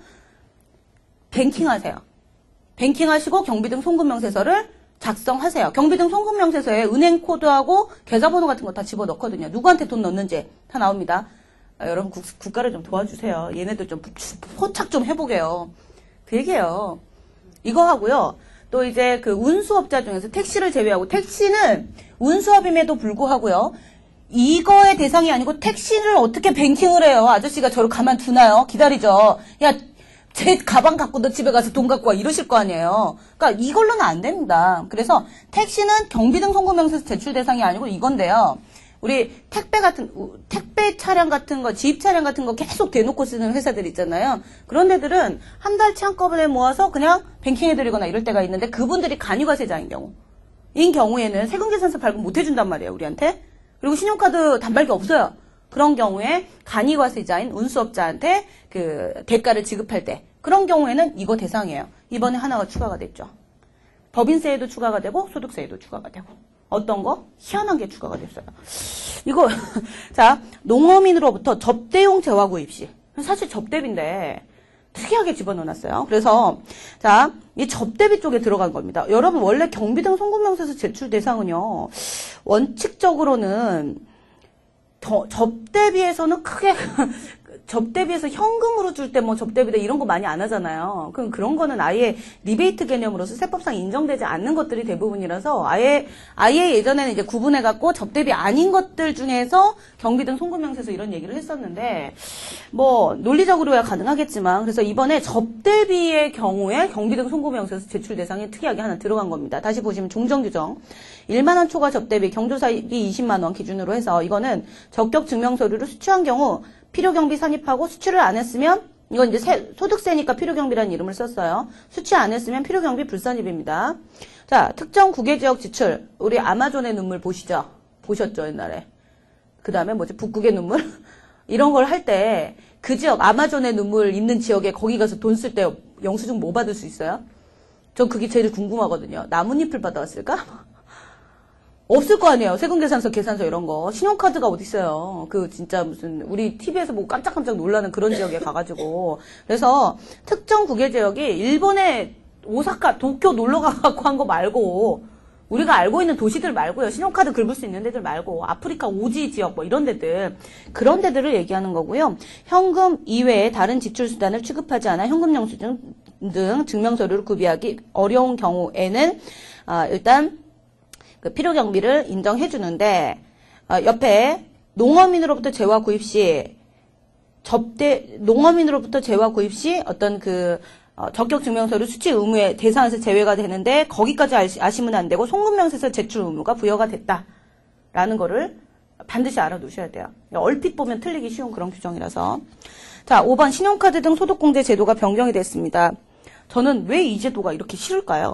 뱅킹하세요. 뱅킹하시고 경비등 송금명세서를 작성하세요. 경비등 송금명세서에 은행 코드하고 계좌번호 같은 거 다 집어넣거든요. 누구한테 돈 넣는지 다 나옵니다. 아, 여러분 국, 국가를 좀 도와주세요. 얘네들 좀 포착 좀 해보게요. 그 얘기예요. 이거 하고요. 또 이제 그 운수업자 중에서 택시를 제외하고 택시는 운수업임에도 불구하고요. 이거의 대상이 아니고 택시를 어떻게 뱅킹을 해요. 아저씨가 저를 가만두나요? 기다리죠. 야, 제 가방 갖고 너 집에 가서 돈 갖고 와 이러실 거 아니에요. 그러니까 이걸로는 안 됩니다. 그래서 택시는 경비등 송금명세서 제출 대상이 아니고 이건데요. 우리 택배 같은 택배 차량 같은 거, 지입 차량 같은 거 계속 대놓고 쓰는 회사들 있잖아요. 그런 데들은 한 달치 한꺼번에 모아서 그냥 뱅킹해드리거나 이럴 때가 있는데 그분들이 간이과세자인 경우, 인 경우에는 세금계산서 발급 못 해준단 말이에요, 우리한테. 그리고 신용카드 단말기 없어요. 그런 경우에 간이과세자인 운수업자한테 그 대가를 지급할 때 그런 경우에는 이거 대상이에요. 이번에 하나가 추가가 됐죠. 법인세에도 추가가 되고 소득세에도 추가가 되고 어떤 거? 희한한 게 추가가 됐어요. 이거 자 농어민으로부터 접대용 재화구입 시 사실 접대비인데 특이하게 집어넣어놨어요. 그래서 자 이 접대비 쪽에 들어간 겁니다. 여러분 원래 경비등 송금명세서 제출 대상은요 원칙적으로는 저, 접대비에서는 크게 접대비에서 현금으로 줄 때 뭐 접대비다 이런 거 많이 안 하잖아요. 그럼 그런 거는 아예 리베이트 개념으로서 세법상 인정되지 않는 것들이 대부분이라서 아예 아예 예전에는 이제 구분해 갖고 접대비 아닌 것들 중에서 경비등 송금명세서 이런 얘기를 했었는데 뭐 논리적으로야 가능하겠지만 그래서 이번에 접대비의 경우에 경비등 송금명세서 제출 대상에 특이하게 하나 들어간 겁니다. 다시 보시면 종전규정 일만 원 초과 접대비 경조사비 이십만 원 기준으로 해서 이거는 적격 증명서류를 수취한 경우 필요경비 산입하고 수취를 안 했으면 이건 이제 세, 소득세니까 필요경비라는 이름을 썼어요. 수취 안 했으면 필요경비 불산입입니다. 자, 특정 국외지역 지출. 우리 아마존의 눈물 보시죠? 보셨죠, 옛날에. 그 다음에 뭐지? 북극의 눈물? 이런 걸 할 때 그 지역, 아마존의 눈물 있는 지역에 거기 가서 돈 쓸 때 영수증 뭐 받을 수 있어요? 전 그게 제일 궁금하거든요. 나뭇잎을 받아왔을까? 없을 거 아니에요. 세금계산서, 계산서 이런 거. 신용카드가 어디 있어요. 그 진짜 무슨 우리 티비에서 보고 깜짝깜짝 놀라는 그런 지역에 가가지고. 그래서 특정 국외지역이 일본의 오사카, 도쿄 놀러 가갖고 한 거 말고 우리가 알고 있는 도시들 말고요. 신용카드 긁을 수 있는 데들 말고 아프리카 오지 지역 뭐 이런 데들 그런 데들을 얘기하는 거고요. 현금 이외에 다른 지출 수단을 취급하지 않아 현금 영수증 등 증명서류를 구비하기 어려운 경우에는 아, 일단 그 필요경비를 인정해 주는데 어, 옆에 농어민으로부터 재화 구입 시 접대 농어민으로부터 재화 구입 시 어떤 그 어, 적격 증명서류 수취 의무의 대상에서 제외가 되는데 거기까지 아시, 아시면 안 되고 송금명세서 제출 의무가 부여가 됐다라는 거를 반드시 알아두셔야 돼요. 얼핏 보면 틀리기 쉬운 그런 규정이라서. 자, 오 번 신용카드 등 소득공제 제도가 변경이 됐습니다. 저는 왜 이 제도가 이렇게 싫을까요?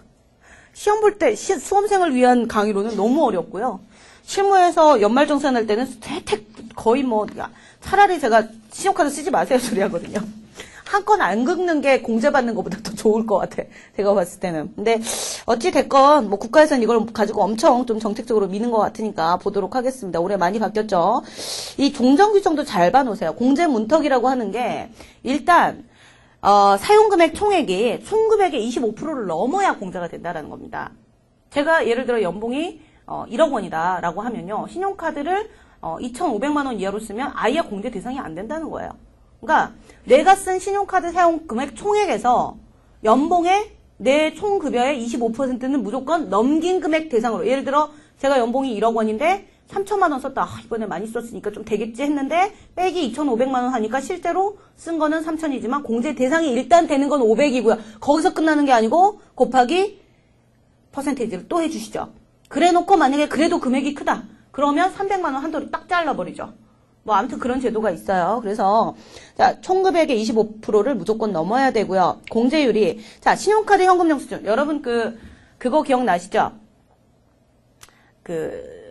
시험 볼 때 수험생을 위한 강의로는 너무 어렵고요. 실무에서 연말정산할 때는 혜택 거의 뭐 차라리 제가 신용카드 쓰지 마세요 소리 하거든요. 한 건 안 긁는 게 공제받는 것보다 더 좋을 것 같아. 제가 봤을 때는. 근데 어찌 됐건 뭐 국가에서는 이걸 가지고 엄청 좀 정책적으로 미는 것 같으니까 보도록 하겠습니다. 올해 많이 바뀌었죠. 이 종전규정도 잘 봐놓으세요. 공제 문턱이라고 하는 게 일단 어, 사용금액 총액이 총금액의 이십오 퍼센트를 넘어야 공제가 된다는 겁니다. 제가 예를 들어 연봉이 어, 일억 원이다라고 하면요. 신용카드를 어, 이천오백만 원 이하로 쓰면 아예 공제 대상이 안 된다는 거예요. 그러니까 내가 쓴 신용카드 사용금액 총액에서 연봉의 내 총급여의 이십오 퍼센트는 무조건 넘긴 금액 대상으로 예를 들어 제가 연봉이 일억 원인데 삼천만 원 썼다. 아, 이번에 많이 썼으니까 좀 되겠지 했는데 빼기 이천오백만 원 하니까 실제로 쓴 거는 삼천이지만 공제 대상이 일단 되는 건 오백이고요. 거기서 끝나는 게 아니고 곱하기 퍼센테이지를 또 해주시죠. 그래 놓고 만약에 그래도 금액이 크다. 그러면 삼백만 원 한도를 딱 잘라버리죠. 뭐 아무튼 그런 제도가 있어요. 그래서 자 총금액의 이십오 퍼센트를 무조건 넘어야 되고요. 공제율이 자 신용카드 현금 영수증 여러분 그 그거 기억나시죠? 그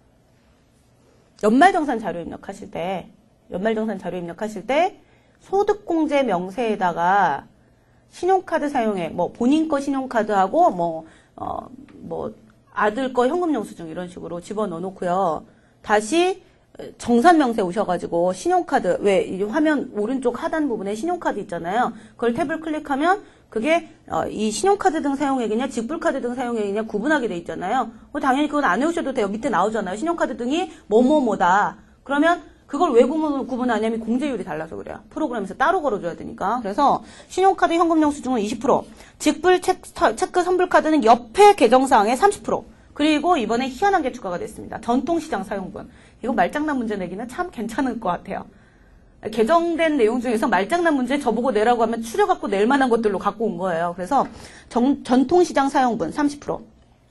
연말정산 자료 입력하실 때 연말정산 자료 입력하실 때 소득공제 명세에다가 신용카드 사용액, 뭐 본인 거 신용카드하고 뭐 어 뭐 아들 거 현금영수증 이런 식으로 집어넣어 놓고요. 다시 정산 명세 오셔가지고 신용카드, 왜 이 화면 오른쪽 하단 부분에 신용카드 있잖아요. 그걸 탭을 클릭하면 그게 어, 이 신용카드 등 사용액이냐 직불카드 등 사용액이냐 구분하게 돼 있잖아요. 어, 당연히 그건 안 외우셔도 돼요. 밑에 나오잖아요. 신용카드 등이 뭐뭐뭐다. 그러면 그걸 왜 구분, 구분하냐면 공제율이 달라서 그래요. 프로그램에서 따로 걸어줘야 되니까. 그래서 신용카드 현금영수증은 이십 퍼센트, 직불 체크, 체크 선불카드는 옆에 계정사항의 삼십 퍼센트, 그리고 이번에 희한한 게 추가가 됐습니다. 전통시장 사용분. 이거 말장난 문제 내기는 참 괜찮을 것 같아요. 개정된 내용 중에서 말장난 문제 저보고 내라고 하면 추려갖고 낼 만한 것들로 갖고 온 거예요. 그래서 정, 전통시장 사용분 삼십 퍼센트.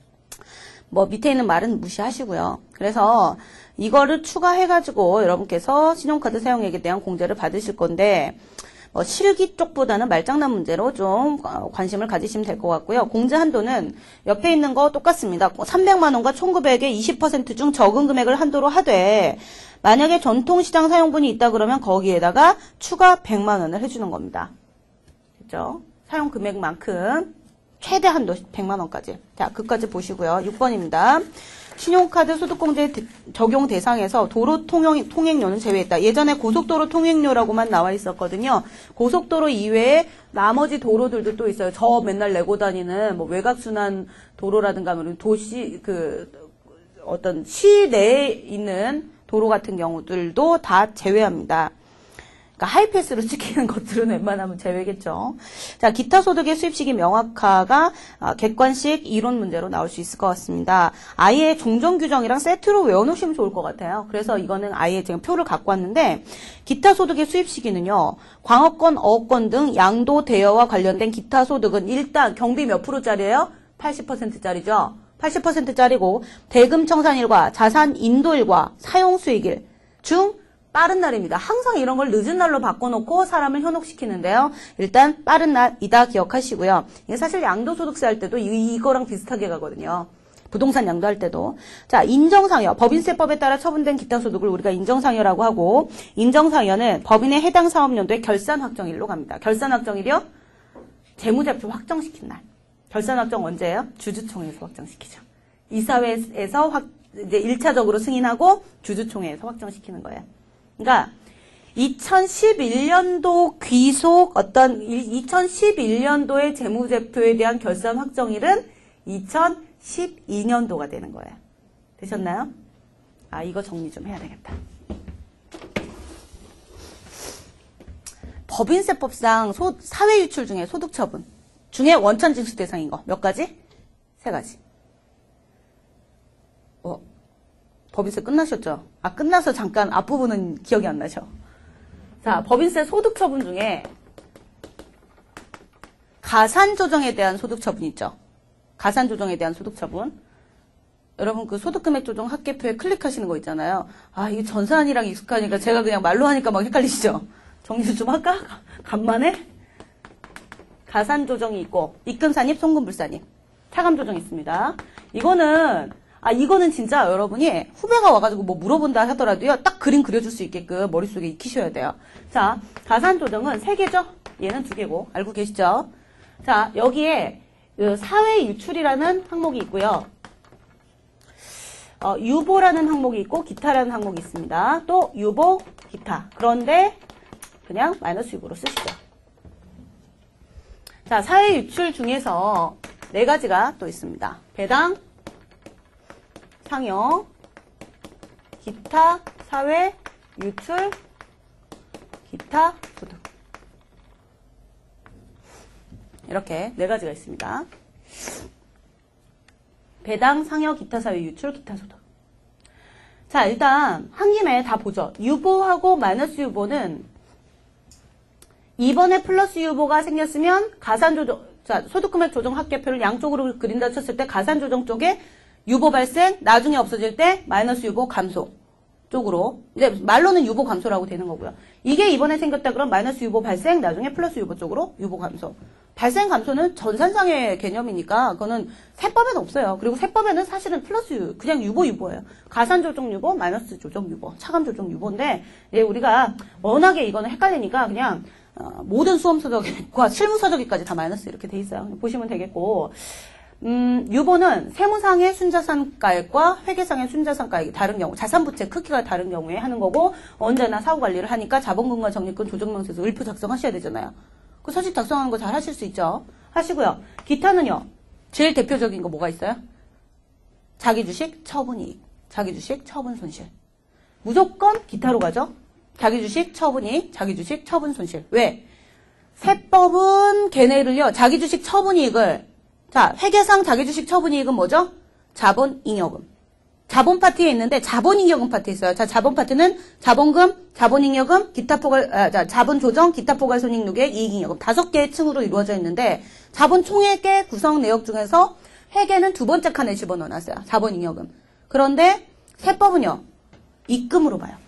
뭐 밑에 있는 말은 무시하시고요. 그래서 이거를 추가해가지고 여러분께서 신용카드 사용액에 대한 공제를 받으실 건데 뭐 실기 쪽보다는 말장난 문제로 좀 관심을 가지시면 될 것 같고요. 공제 한도는 옆에 있는 거 똑같습니다. 삼백만 원과 천구백의 이십 퍼센트 중 적은 금액을 한도로 하되 만약에 전통시장 사용분이 있다 그러면 거기에다가 추가 백만 원을 해주는 겁니다. 됐죠? 사용 금액만큼 최대 한도 백만 원까지. 자, 그까지 보시고요. 육 번입니다. 신용카드 소득공제 적용 대상에서 도로 통행, 통행료는 제외했다. 예전에 고속도로 통행료라고만 나와 있었거든요. 고속도로 이외에 나머지 도로들도 또 있어요. 저 맨날 내고 다니는 뭐 외곽순환 도로라든가 도시 그 어떤 시내에 있는 도로 같은 경우들도 다 제외합니다. 그러니까 하이패스로 찍히는 것들은 웬만하면 제외겠죠. 자, 기타 소득의 수입식이 명확화가 객관식 이론 문제로 나올 수 있을 것 같습니다. 아예 종전 규정이랑 세트로 외워놓으시면 좋을 것 같아요. 그래서 이거는 아예 지금 표를 갖고 왔는데 기타 소득의 수입시기는요. 광어권, 어권 등 양도 대여와 관련된 기타 소득은 일단 경비 몇 프로짜리예요? 팔십 퍼센트짜리죠. 팔십 퍼센트짜리고 대금 청산일과 자산 인도일과 사용 수익일 중 빠른 날입니다. 항상 이런 걸 늦은 날로 바꿔놓고 사람을 현혹시키는데요. 일단 빠른 날이다 기억하시고요. 이게 사실 양도소득세 할 때도 이, 이거랑 비슷하게 가거든요. 부동산 양도할 때도. 자, 인정상여. 법인세법에 따라 처분된 기타 소득을 우리가 인정상여라고 하고, 인정상여는 법인의 해당 사업연도의 결산 확정일로 갑니다. 결산 확정일이요? 재무제표 확정시킨 날. 결산 확정 언제예요? 주주총회에서 확정시키죠. 이사회에서 확, 이제 일 차적으로 승인하고 주주총회에서 확정시키는 거예요. 그러니까 이천십일 년도 귀속 어떤 이천십일 년도의 재무제표에 대한 결산 확정일은 이천십이 년도가 되는 거예요. 되셨나요? 아, 이거 정리 좀 해야 되겠다. 법인세법상 소, 사회유출 중에 소득처분 중에 원천징수 대상인 거 몇 가지? 세 가지. 어, 법인세 끝나셨죠? 아, 끝나서 잠깐 앞부분은 기억이 안 나죠? 자, 법인세 소득처분 중에 가산조정에 대한 소득처분 있죠? 가산조정에 대한 소득처분. 여러분 그 소득금액 조정 합계표에 클릭하시는 거 있잖아요. 아, 이게 전산이랑 익숙하니까 제가 그냥 말로 하니까 막 헷갈리시죠? 정리 좀 할까? 간만에? 가산조정이 있고 입금산입, 송금불산입, 차감조정 있습니다. 이거는 아, 이거는 진짜 여러분이 후배가 와가지고 뭐 물어본다 하더라도요, 딱 그림 그려줄 수 있게끔 머릿속에 익히셔야 돼요. 자, 가산조정은 세 개죠? 얘는 두 개고, 알고 계시죠? 자, 여기에 사회유출이라는 항목이 있고요. 어, 유보라는 항목이 있고, 기타라는 항목이 있습니다. 또, 유보, 기타. 그런데, 그냥 마이너스 유보로 쓰시죠. 자, 사회유출 중에서 네 가지가 또 있습니다. 배당, 상여, 기타, 사회, 유출, 기타, 소득. 이렇게 네 가지가 있습니다. 배당, 상여, 기타, 사회, 유출, 기타, 소득. 자, 일단 한 김에 다 보죠. 유보하고 마이너스 유보는 이번에 플러스 유보가 생겼으면 가산조정, 자, 소득금액 조정 합계표를 양쪽으로 그린다 쳤을 때 가산조정 쪽에 유보 발생, 나중에 없어질 때 마이너스 유보 감소 쪽으로. 이제 말로는 유보 감소라고 되는 거고요. 이게 이번에 생겼다 그럼 마이너스 유보 발생, 나중에 플러스 유보 쪽으로 유보 감소. 발생 감소는 전산상의 개념이니까 그거는 세법에는 없어요. 그리고 세법에는 사실은 플러스 그냥 유보 유보예요. 가산 조정 유보, 마이너스 조정 유보, 차감 조정 유보인데 예, 우리가 워낙에 이거는 헷갈리니까 그냥 어, 모든 수험 서적과 실무 서적까지 다 마이너스 이렇게 돼 있어요. 보시면 되겠고 음, 유보는 세무상의 순자산가액과 회계상의 순자산가액이 다른 경우, 자산부채 크기가 다른 경우에 하는 거고 언제나 사후관리를 하니까 자본금과 적립금 조정명세서 을표 작성하셔야 되잖아요. 그 서식 작성하는 거 잘 하실 수 있죠. 하시고요. 기타는요. 제일 대표적인 거 뭐가 있어요? 자기주식 처분이익, 자기주식 처분손실. 무조건 기타로 가죠. 자기주식 처분이익, 자기주식 처분손실. 왜? 세법은 걔네를요. 자기주식 처분이익을 자 회계상 자기주식 처분이익은 뭐죠? 자본잉여금. 자본 파트에 있는데 자본잉여금 파트에 있어요. 자, 자본 파트는 자본금, 자본잉여금, 기타 포괄, 아, 자, 자본조정, 기타 포괄손익누계, 이익잉여금 다섯 개의 층으로 이루어져 있는데 자본 총액의 구성 내역 중에서 회계는 두 번째 칸에 집어넣어놨어요. 자본잉여금. 그런데 세법은요. 입금으로 봐요.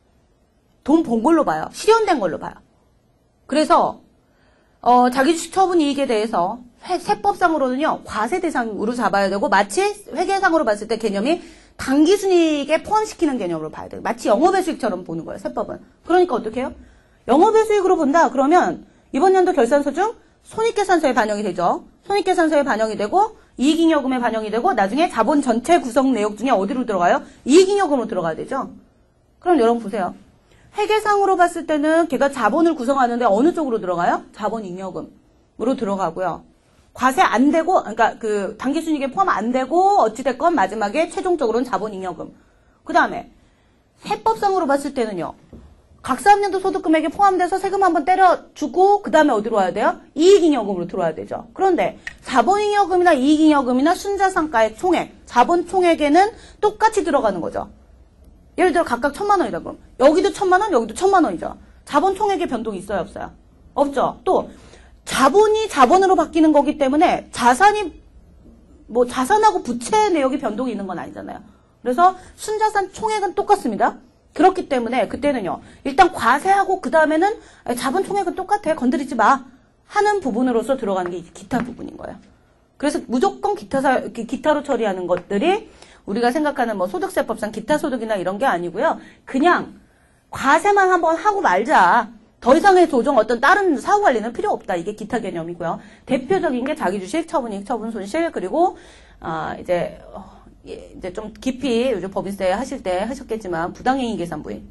돈 본 걸로 봐요. 실현된 걸로 봐요. 그래서 어, 자기주식 처분이익에 대해서 회, 세법상으로는요. 과세 대상으로 잡아야 되고 마치 회계상으로 봤을 때 개념이 당기순이익에 포함시키는 개념으로 봐야 돼요. 마치 영업의 수익처럼 보는 거예요. 세법은. 그러니까 어떻게 해요? 영업의 수익으로 본다. 그러면 이번 연도 결산서 중 손익계산서에 반영이 되죠. 손익계산서에 반영이 되고 이익잉여금에 반영이 되고 나중에 자본 전체 구성 내역 중에 어디로 들어가요? 이익잉여금으로 들어가야 되죠. 그럼 여러분 보세요. 회계상으로 봤을 때는 걔가 자본을 구성하는데 어느 쪽으로 들어가요? 자본잉여금으로 들어가고요. 과세 안 되고, 그러니까 그 당기순이익에 포함 안 되고 어찌됐건 마지막에 최종적으로는 자본잉여금. 그 다음에 세법상으로 봤을 때는요. 각사학년도 소득금액에 포함돼서 세금 한번 때려주고 그 다음에 어디로 와야 돼요? 이익잉여금으로 들어와야 되죠. 그런데 자본잉여금이나 이익잉여금이나 순자산가액 총액, 자본 총액에는 똑같이 들어가는 거죠. 예를 들어 각각 천만 원이다 그럼 여기도 천만 원, 여기도 천만 원이죠. 자본 총액의 변동이 있어요, 없어요? 없죠. 또 자본이 자본으로 바뀌는 거기 때문에 자산이 뭐 자산하고 부채 내역이 변동이 있는 건 아니잖아요. 그래서 순자산 총액은 똑같습니다. 그렇기 때문에 그때는요. 일단 과세하고 그 다음에는 자본 총액은 똑같아. 건드리지 마. 하는 부분으로서 들어가는 게 기타 부분인 거예요. 그래서 무조건 기타, 기타로 처리하는 것들이 우리가 생각하는 뭐 소득세법상 기타 소득이나 이런 게 아니고요. 그냥 과세만 한번 하고 말자. 더 이상의 조정 어떤 다른 사후 관리는 필요 없다. 이게 기타 개념이고요. 대표적인 게 자기주식, 처분이익, 처분손실 그리고 아 이제 어, 예, 이제 좀 깊이 요즘 법인세 하실 때 하셨겠지만 부당행위 계산 부인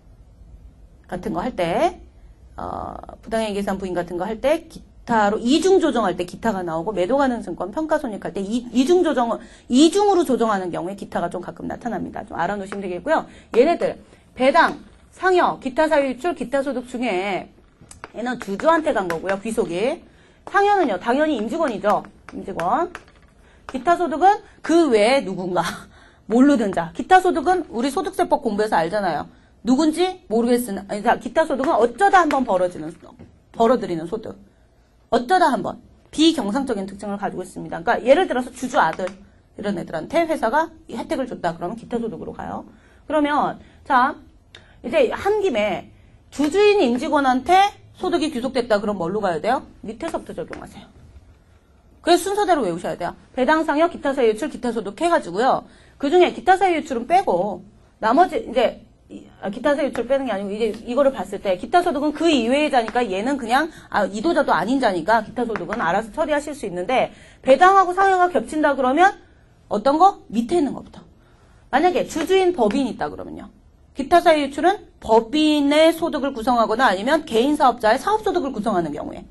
같은 거 할 때 어, 부당행위 계산 부인 같은 거 할 때 기타로 이중 조정할 때 기타가 나오고 매도 가능 증권 평가 손익할 때 이, 이중 조정 이중으로 조정하는 경우에 기타가 좀 가끔 나타납니다. 좀 알아놓으시면 되겠고요. 얘네들 배당 상여, 기타 사유유출, 기타 소득 중에 얘는 주주한테 간 거고요. 귀속이. 상여는요. 당연히 임직원이죠. 임직원. 기타 소득은 그 외에 누군가. 모르는 자. 기타 소득은 우리 소득세법 공부해서 알잖아요. 누군지 모르겠으나 아니, 기타 소득은 어쩌다 한번 벌어지는 벌어들이는 소득. 어쩌다 한번 비경상적인 특징을 가지고 있습니다. 그러니까 예를 들어서 주주 아들 이런 애들한테 회사가 혜택을 줬다. 그러면 기타 소득으로 가요. 그러면 자 이제 한 김에 주주인 임직원한테 소득이 귀속됐다. 그럼 뭘로 가야 돼요? 밑에서부터 적용하세요. 그래서 순서대로 외우셔야 돼요. 배당 상여, 기타 사유 유출, 기타 소득 해가지고요. 그 중에 기타 사유 유출은 빼고 나머지 이제 기타 사유 유출 빼는 게 아니고 이제 이거를 봤을 때 기타 소득은 그 이외의 자니까 얘는 그냥 아, 이도자도 아닌 자니까 기타 소득은 알아서 처리하실 수 있는데 배당하고 상여가 겹친다 그러면 어떤 거? 밑에 있는 것부터. 만약에 주주인 법인이 있다 그러면요. 기타 사유 유출은 법인의 소득을 구성하거나 아니면 개인 사업자의 사업소득을 구성하는 경우에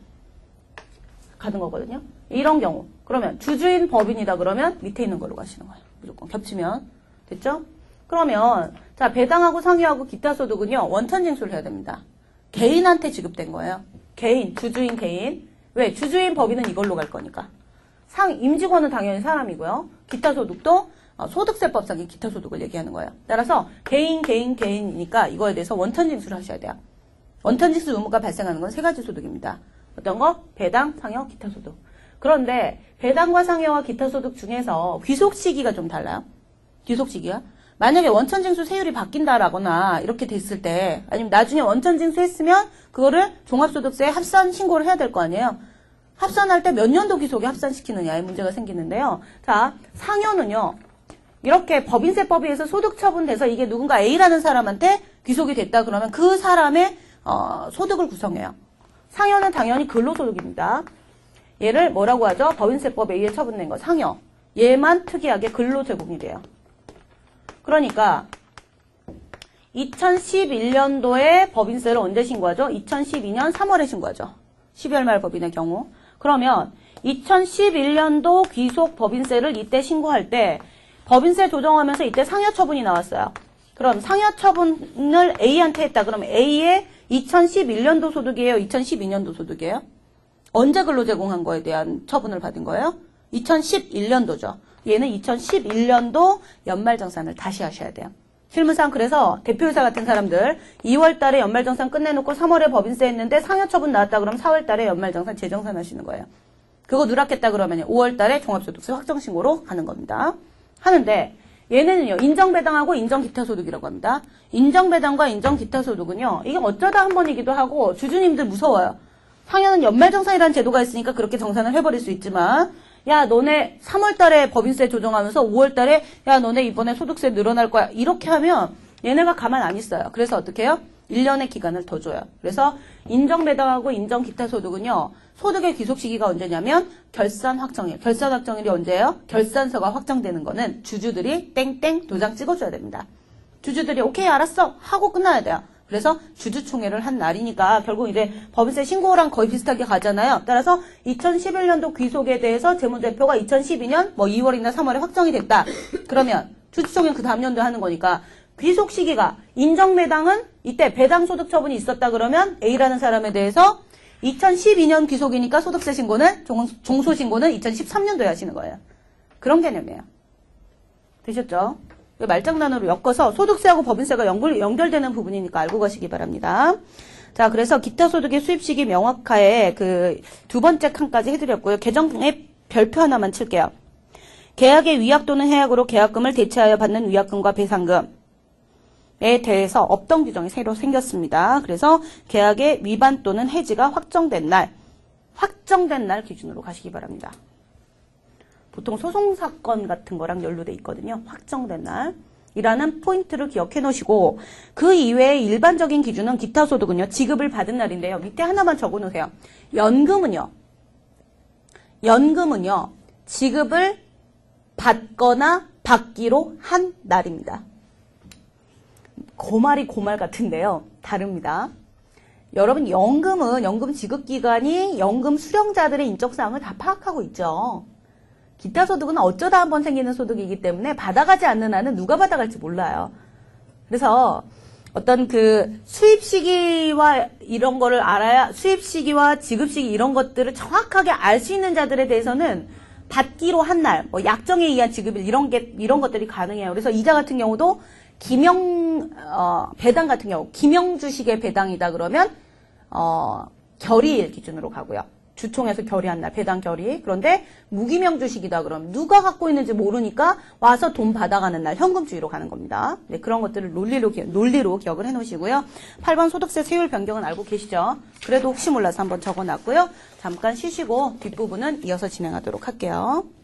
가는 거거든요. 이런 경우. 그러면 주주인 법인이다 그러면 밑에 있는 걸로 가시는 거예요. 무조건 겹치면. 됐죠? 그러면 자 배당하고 상여하고 기타 소득은요. 원천 징수를 해야 됩니다. 개인한테 지급된 거예요. 개인, 주주인 개인. 왜? 주주인 법인은 이걸로 갈 거니까. 상 임직원은 당연히 사람이고요. 기타 소득도 어, 소득세법상의 기타 소득을 얘기하는 거예요. 따라서 개인, 개인, 개인이니까 이거에 대해서 원천 징수를 하셔야 돼요. 원천 징수 의무가 발생하는 건 세 가지 소득입니다. 어떤 거? 배당, 상여, 기타 소득. 그런데 배당과 상여와 기타 소득 중에서 귀속 시기가 좀 달라요. 귀속 시기가. 만약에 원천 징수 세율이 바뀐다라거나 이렇게 됐을 때 아니면 나중에 원천 징수했으면 그거를 종합소득세에 합산 신고를 해야 될 거 아니에요. 합산할 때 몇 년도 귀속에 합산시키느냐에 문제가 생기는데요. 자, 상여는요. 이렇게 법인세법에 의해서 소득 처분돼서 이게 누군가 A라는 사람한테 귀속이 됐다 그러면 그 사람의 어, 소득을 구성해요. 상여는 당연히 근로소득입니다. 얘를 뭐라고 하죠? 법인세법에 의해 처분된 거 상여. 얘만 특이하게 근로제공이 돼요. 그러니까 이천십일 년도에 법인세를 언제 신고하죠? 이천십이 년 삼월에 신고하죠. 십이월 말 법인의 경우. 그러면 이천십일 년도 귀속 법인세를 이때 신고할 때 법인세 조정하면서 이때 상여 처분이 나왔어요. 그럼 상여 처분을 A한테 했다. 그럼 A의 이천십일 년도 소득이에요? 이천십이 년도 소득이에요? 언제 근로 제공한 거에 대한 처분을 받은 거예요? 이천십일 년도죠. 얘는 이천십일 년도 연말정산을 다시 하셔야 돼요. 실무상 그래서 대표이사 같은 사람들 이월 달에 연말정산 끝내놓고 삼월에 법인세 했는데 상여 처분 나왔다 그러면 사월 달에 연말정산 재정산 하시는 거예요. 그거 누락했다 그러면 오월 달에 종합소득세 확정신고로 하는 겁니다. 하는데 얘네는요. 인정배당하고 인정기타소득이라고 합니다. 인정배당과 인정기타소득은요. 이게 어쩌다 한 번이기도 하고 주주님들 무서워요. 상여는 연말정산이라는 제도가 있으니까 그렇게 정산을 해버릴 수 있지만 야 너네 삼월 달에 법인세 조정하면서 오월 달에 야 너네 이번에 소득세 늘어날 거야. 이렇게 하면 얘네가 가만 안 있어요. 그래서 어떻게 해요? 일 년의 기간을 더 줘요. 그래서 인정배당하고 인정기타소득은요. 소득의 귀속 시기가 언제냐면 결산 확정일. 결산 확정일이 언제예요? 결산서가 확정되는 거는 주주들이 땡땡 도장 찍어줘야 됩니다. 주주들이 오케이 알았어 하고 끝나야 돼요. 그래서 주주총회를 한 날이니까 결국 이제 법인세 신고랑 거의 비슷하게 가잖아요. 따라서 이천십일 년도 귀속에 대해서 재무제표가 이천십이 년 뭐 이월이나 삼월에 확정이 됐다. 그러면 주주총회는 그 다음 연도에 하는 거니까 귀속 시기가 인정배당은 이때 배당 소득 처분이 있었다 그러면 A라는 사람에 대해서 이천십이 년 귀속이니까 소득세 신고는 종소신고는 이천십삼 년도에 하시는 거예요. 그런 개념이에요. 되셨죠? 말장난으로 엮어서 소득세하고 법인세가 연결, 연결되는 부분이니까 알고 가시기 바랍니다. 자, 그래서 기타 소득의 수입 시기 명확하에 그 두 번째 칸까지 해드렸고요. 개정에 별표 하나만 칠게요. 계약의 위약 또는 해약으로 계약금을 대체하여 받는 위약금과 배상금에 대해서 없던 규정이 새로 생겼습니다. 그래서 계약의 위반 또는 해지가 확정된 날, 확정된 날 기준으로 가시기 바랍니다. 보통 소송사건 같은 거랑 연루돼 있거든요. 확정된 날이라는 포인트를 기억해 놓으시고 그 이외의 일반적인 기준은 기타 소득은요. 지급을 받은 날인데요. 밑에 하나만 적어 놓으세요. 연금은요. 연금은요. 지급을 받거나 받기로 한 날입니다. 고말이 고말 같은데요. 다릅니다. 여러분 연금은 연금 지급기간이 연금 수령자들의 인적사항을 다 파악하고 있죠. 기타 소득은 어쩌다 한번 생기는 소득이기 때문에 받아가지 않는 한은 누가 받아갈지 몰라요. 그래서 어떤 그 수입 시기와 이런 거를 알아야 수입 시기와 지급 시기 이런 것들을 정확하게 알 수 있는 자들에 대해서는 받기로 한 날, 뭐 약정에 의한 지급일 이런 게 이런 것들이 가능해요. 그래서 이자 같은 경우도 김영 어, 배당 같은 경우 김영주식의 배당이다 그러면 어, 결의일 기준으로 가고요. 주총에서 결의한 날, 배당 결의. 그런데 무기명 주식이다 그러면 누가 갖고 있는지 모르니까 와서 돈 받아가는 날 현금주의로 가는 겁니다. 네, 그런 것들을 논리로, 논리로 기억을 해놓으시고요. 팔 번 소득세 세율 변경은 알고 계시죠? 그래도 혹시 몰라서 한번 적어놨고요. 잠깐 쉬시고 뒷부분은 이어서 진행하도록 할게요.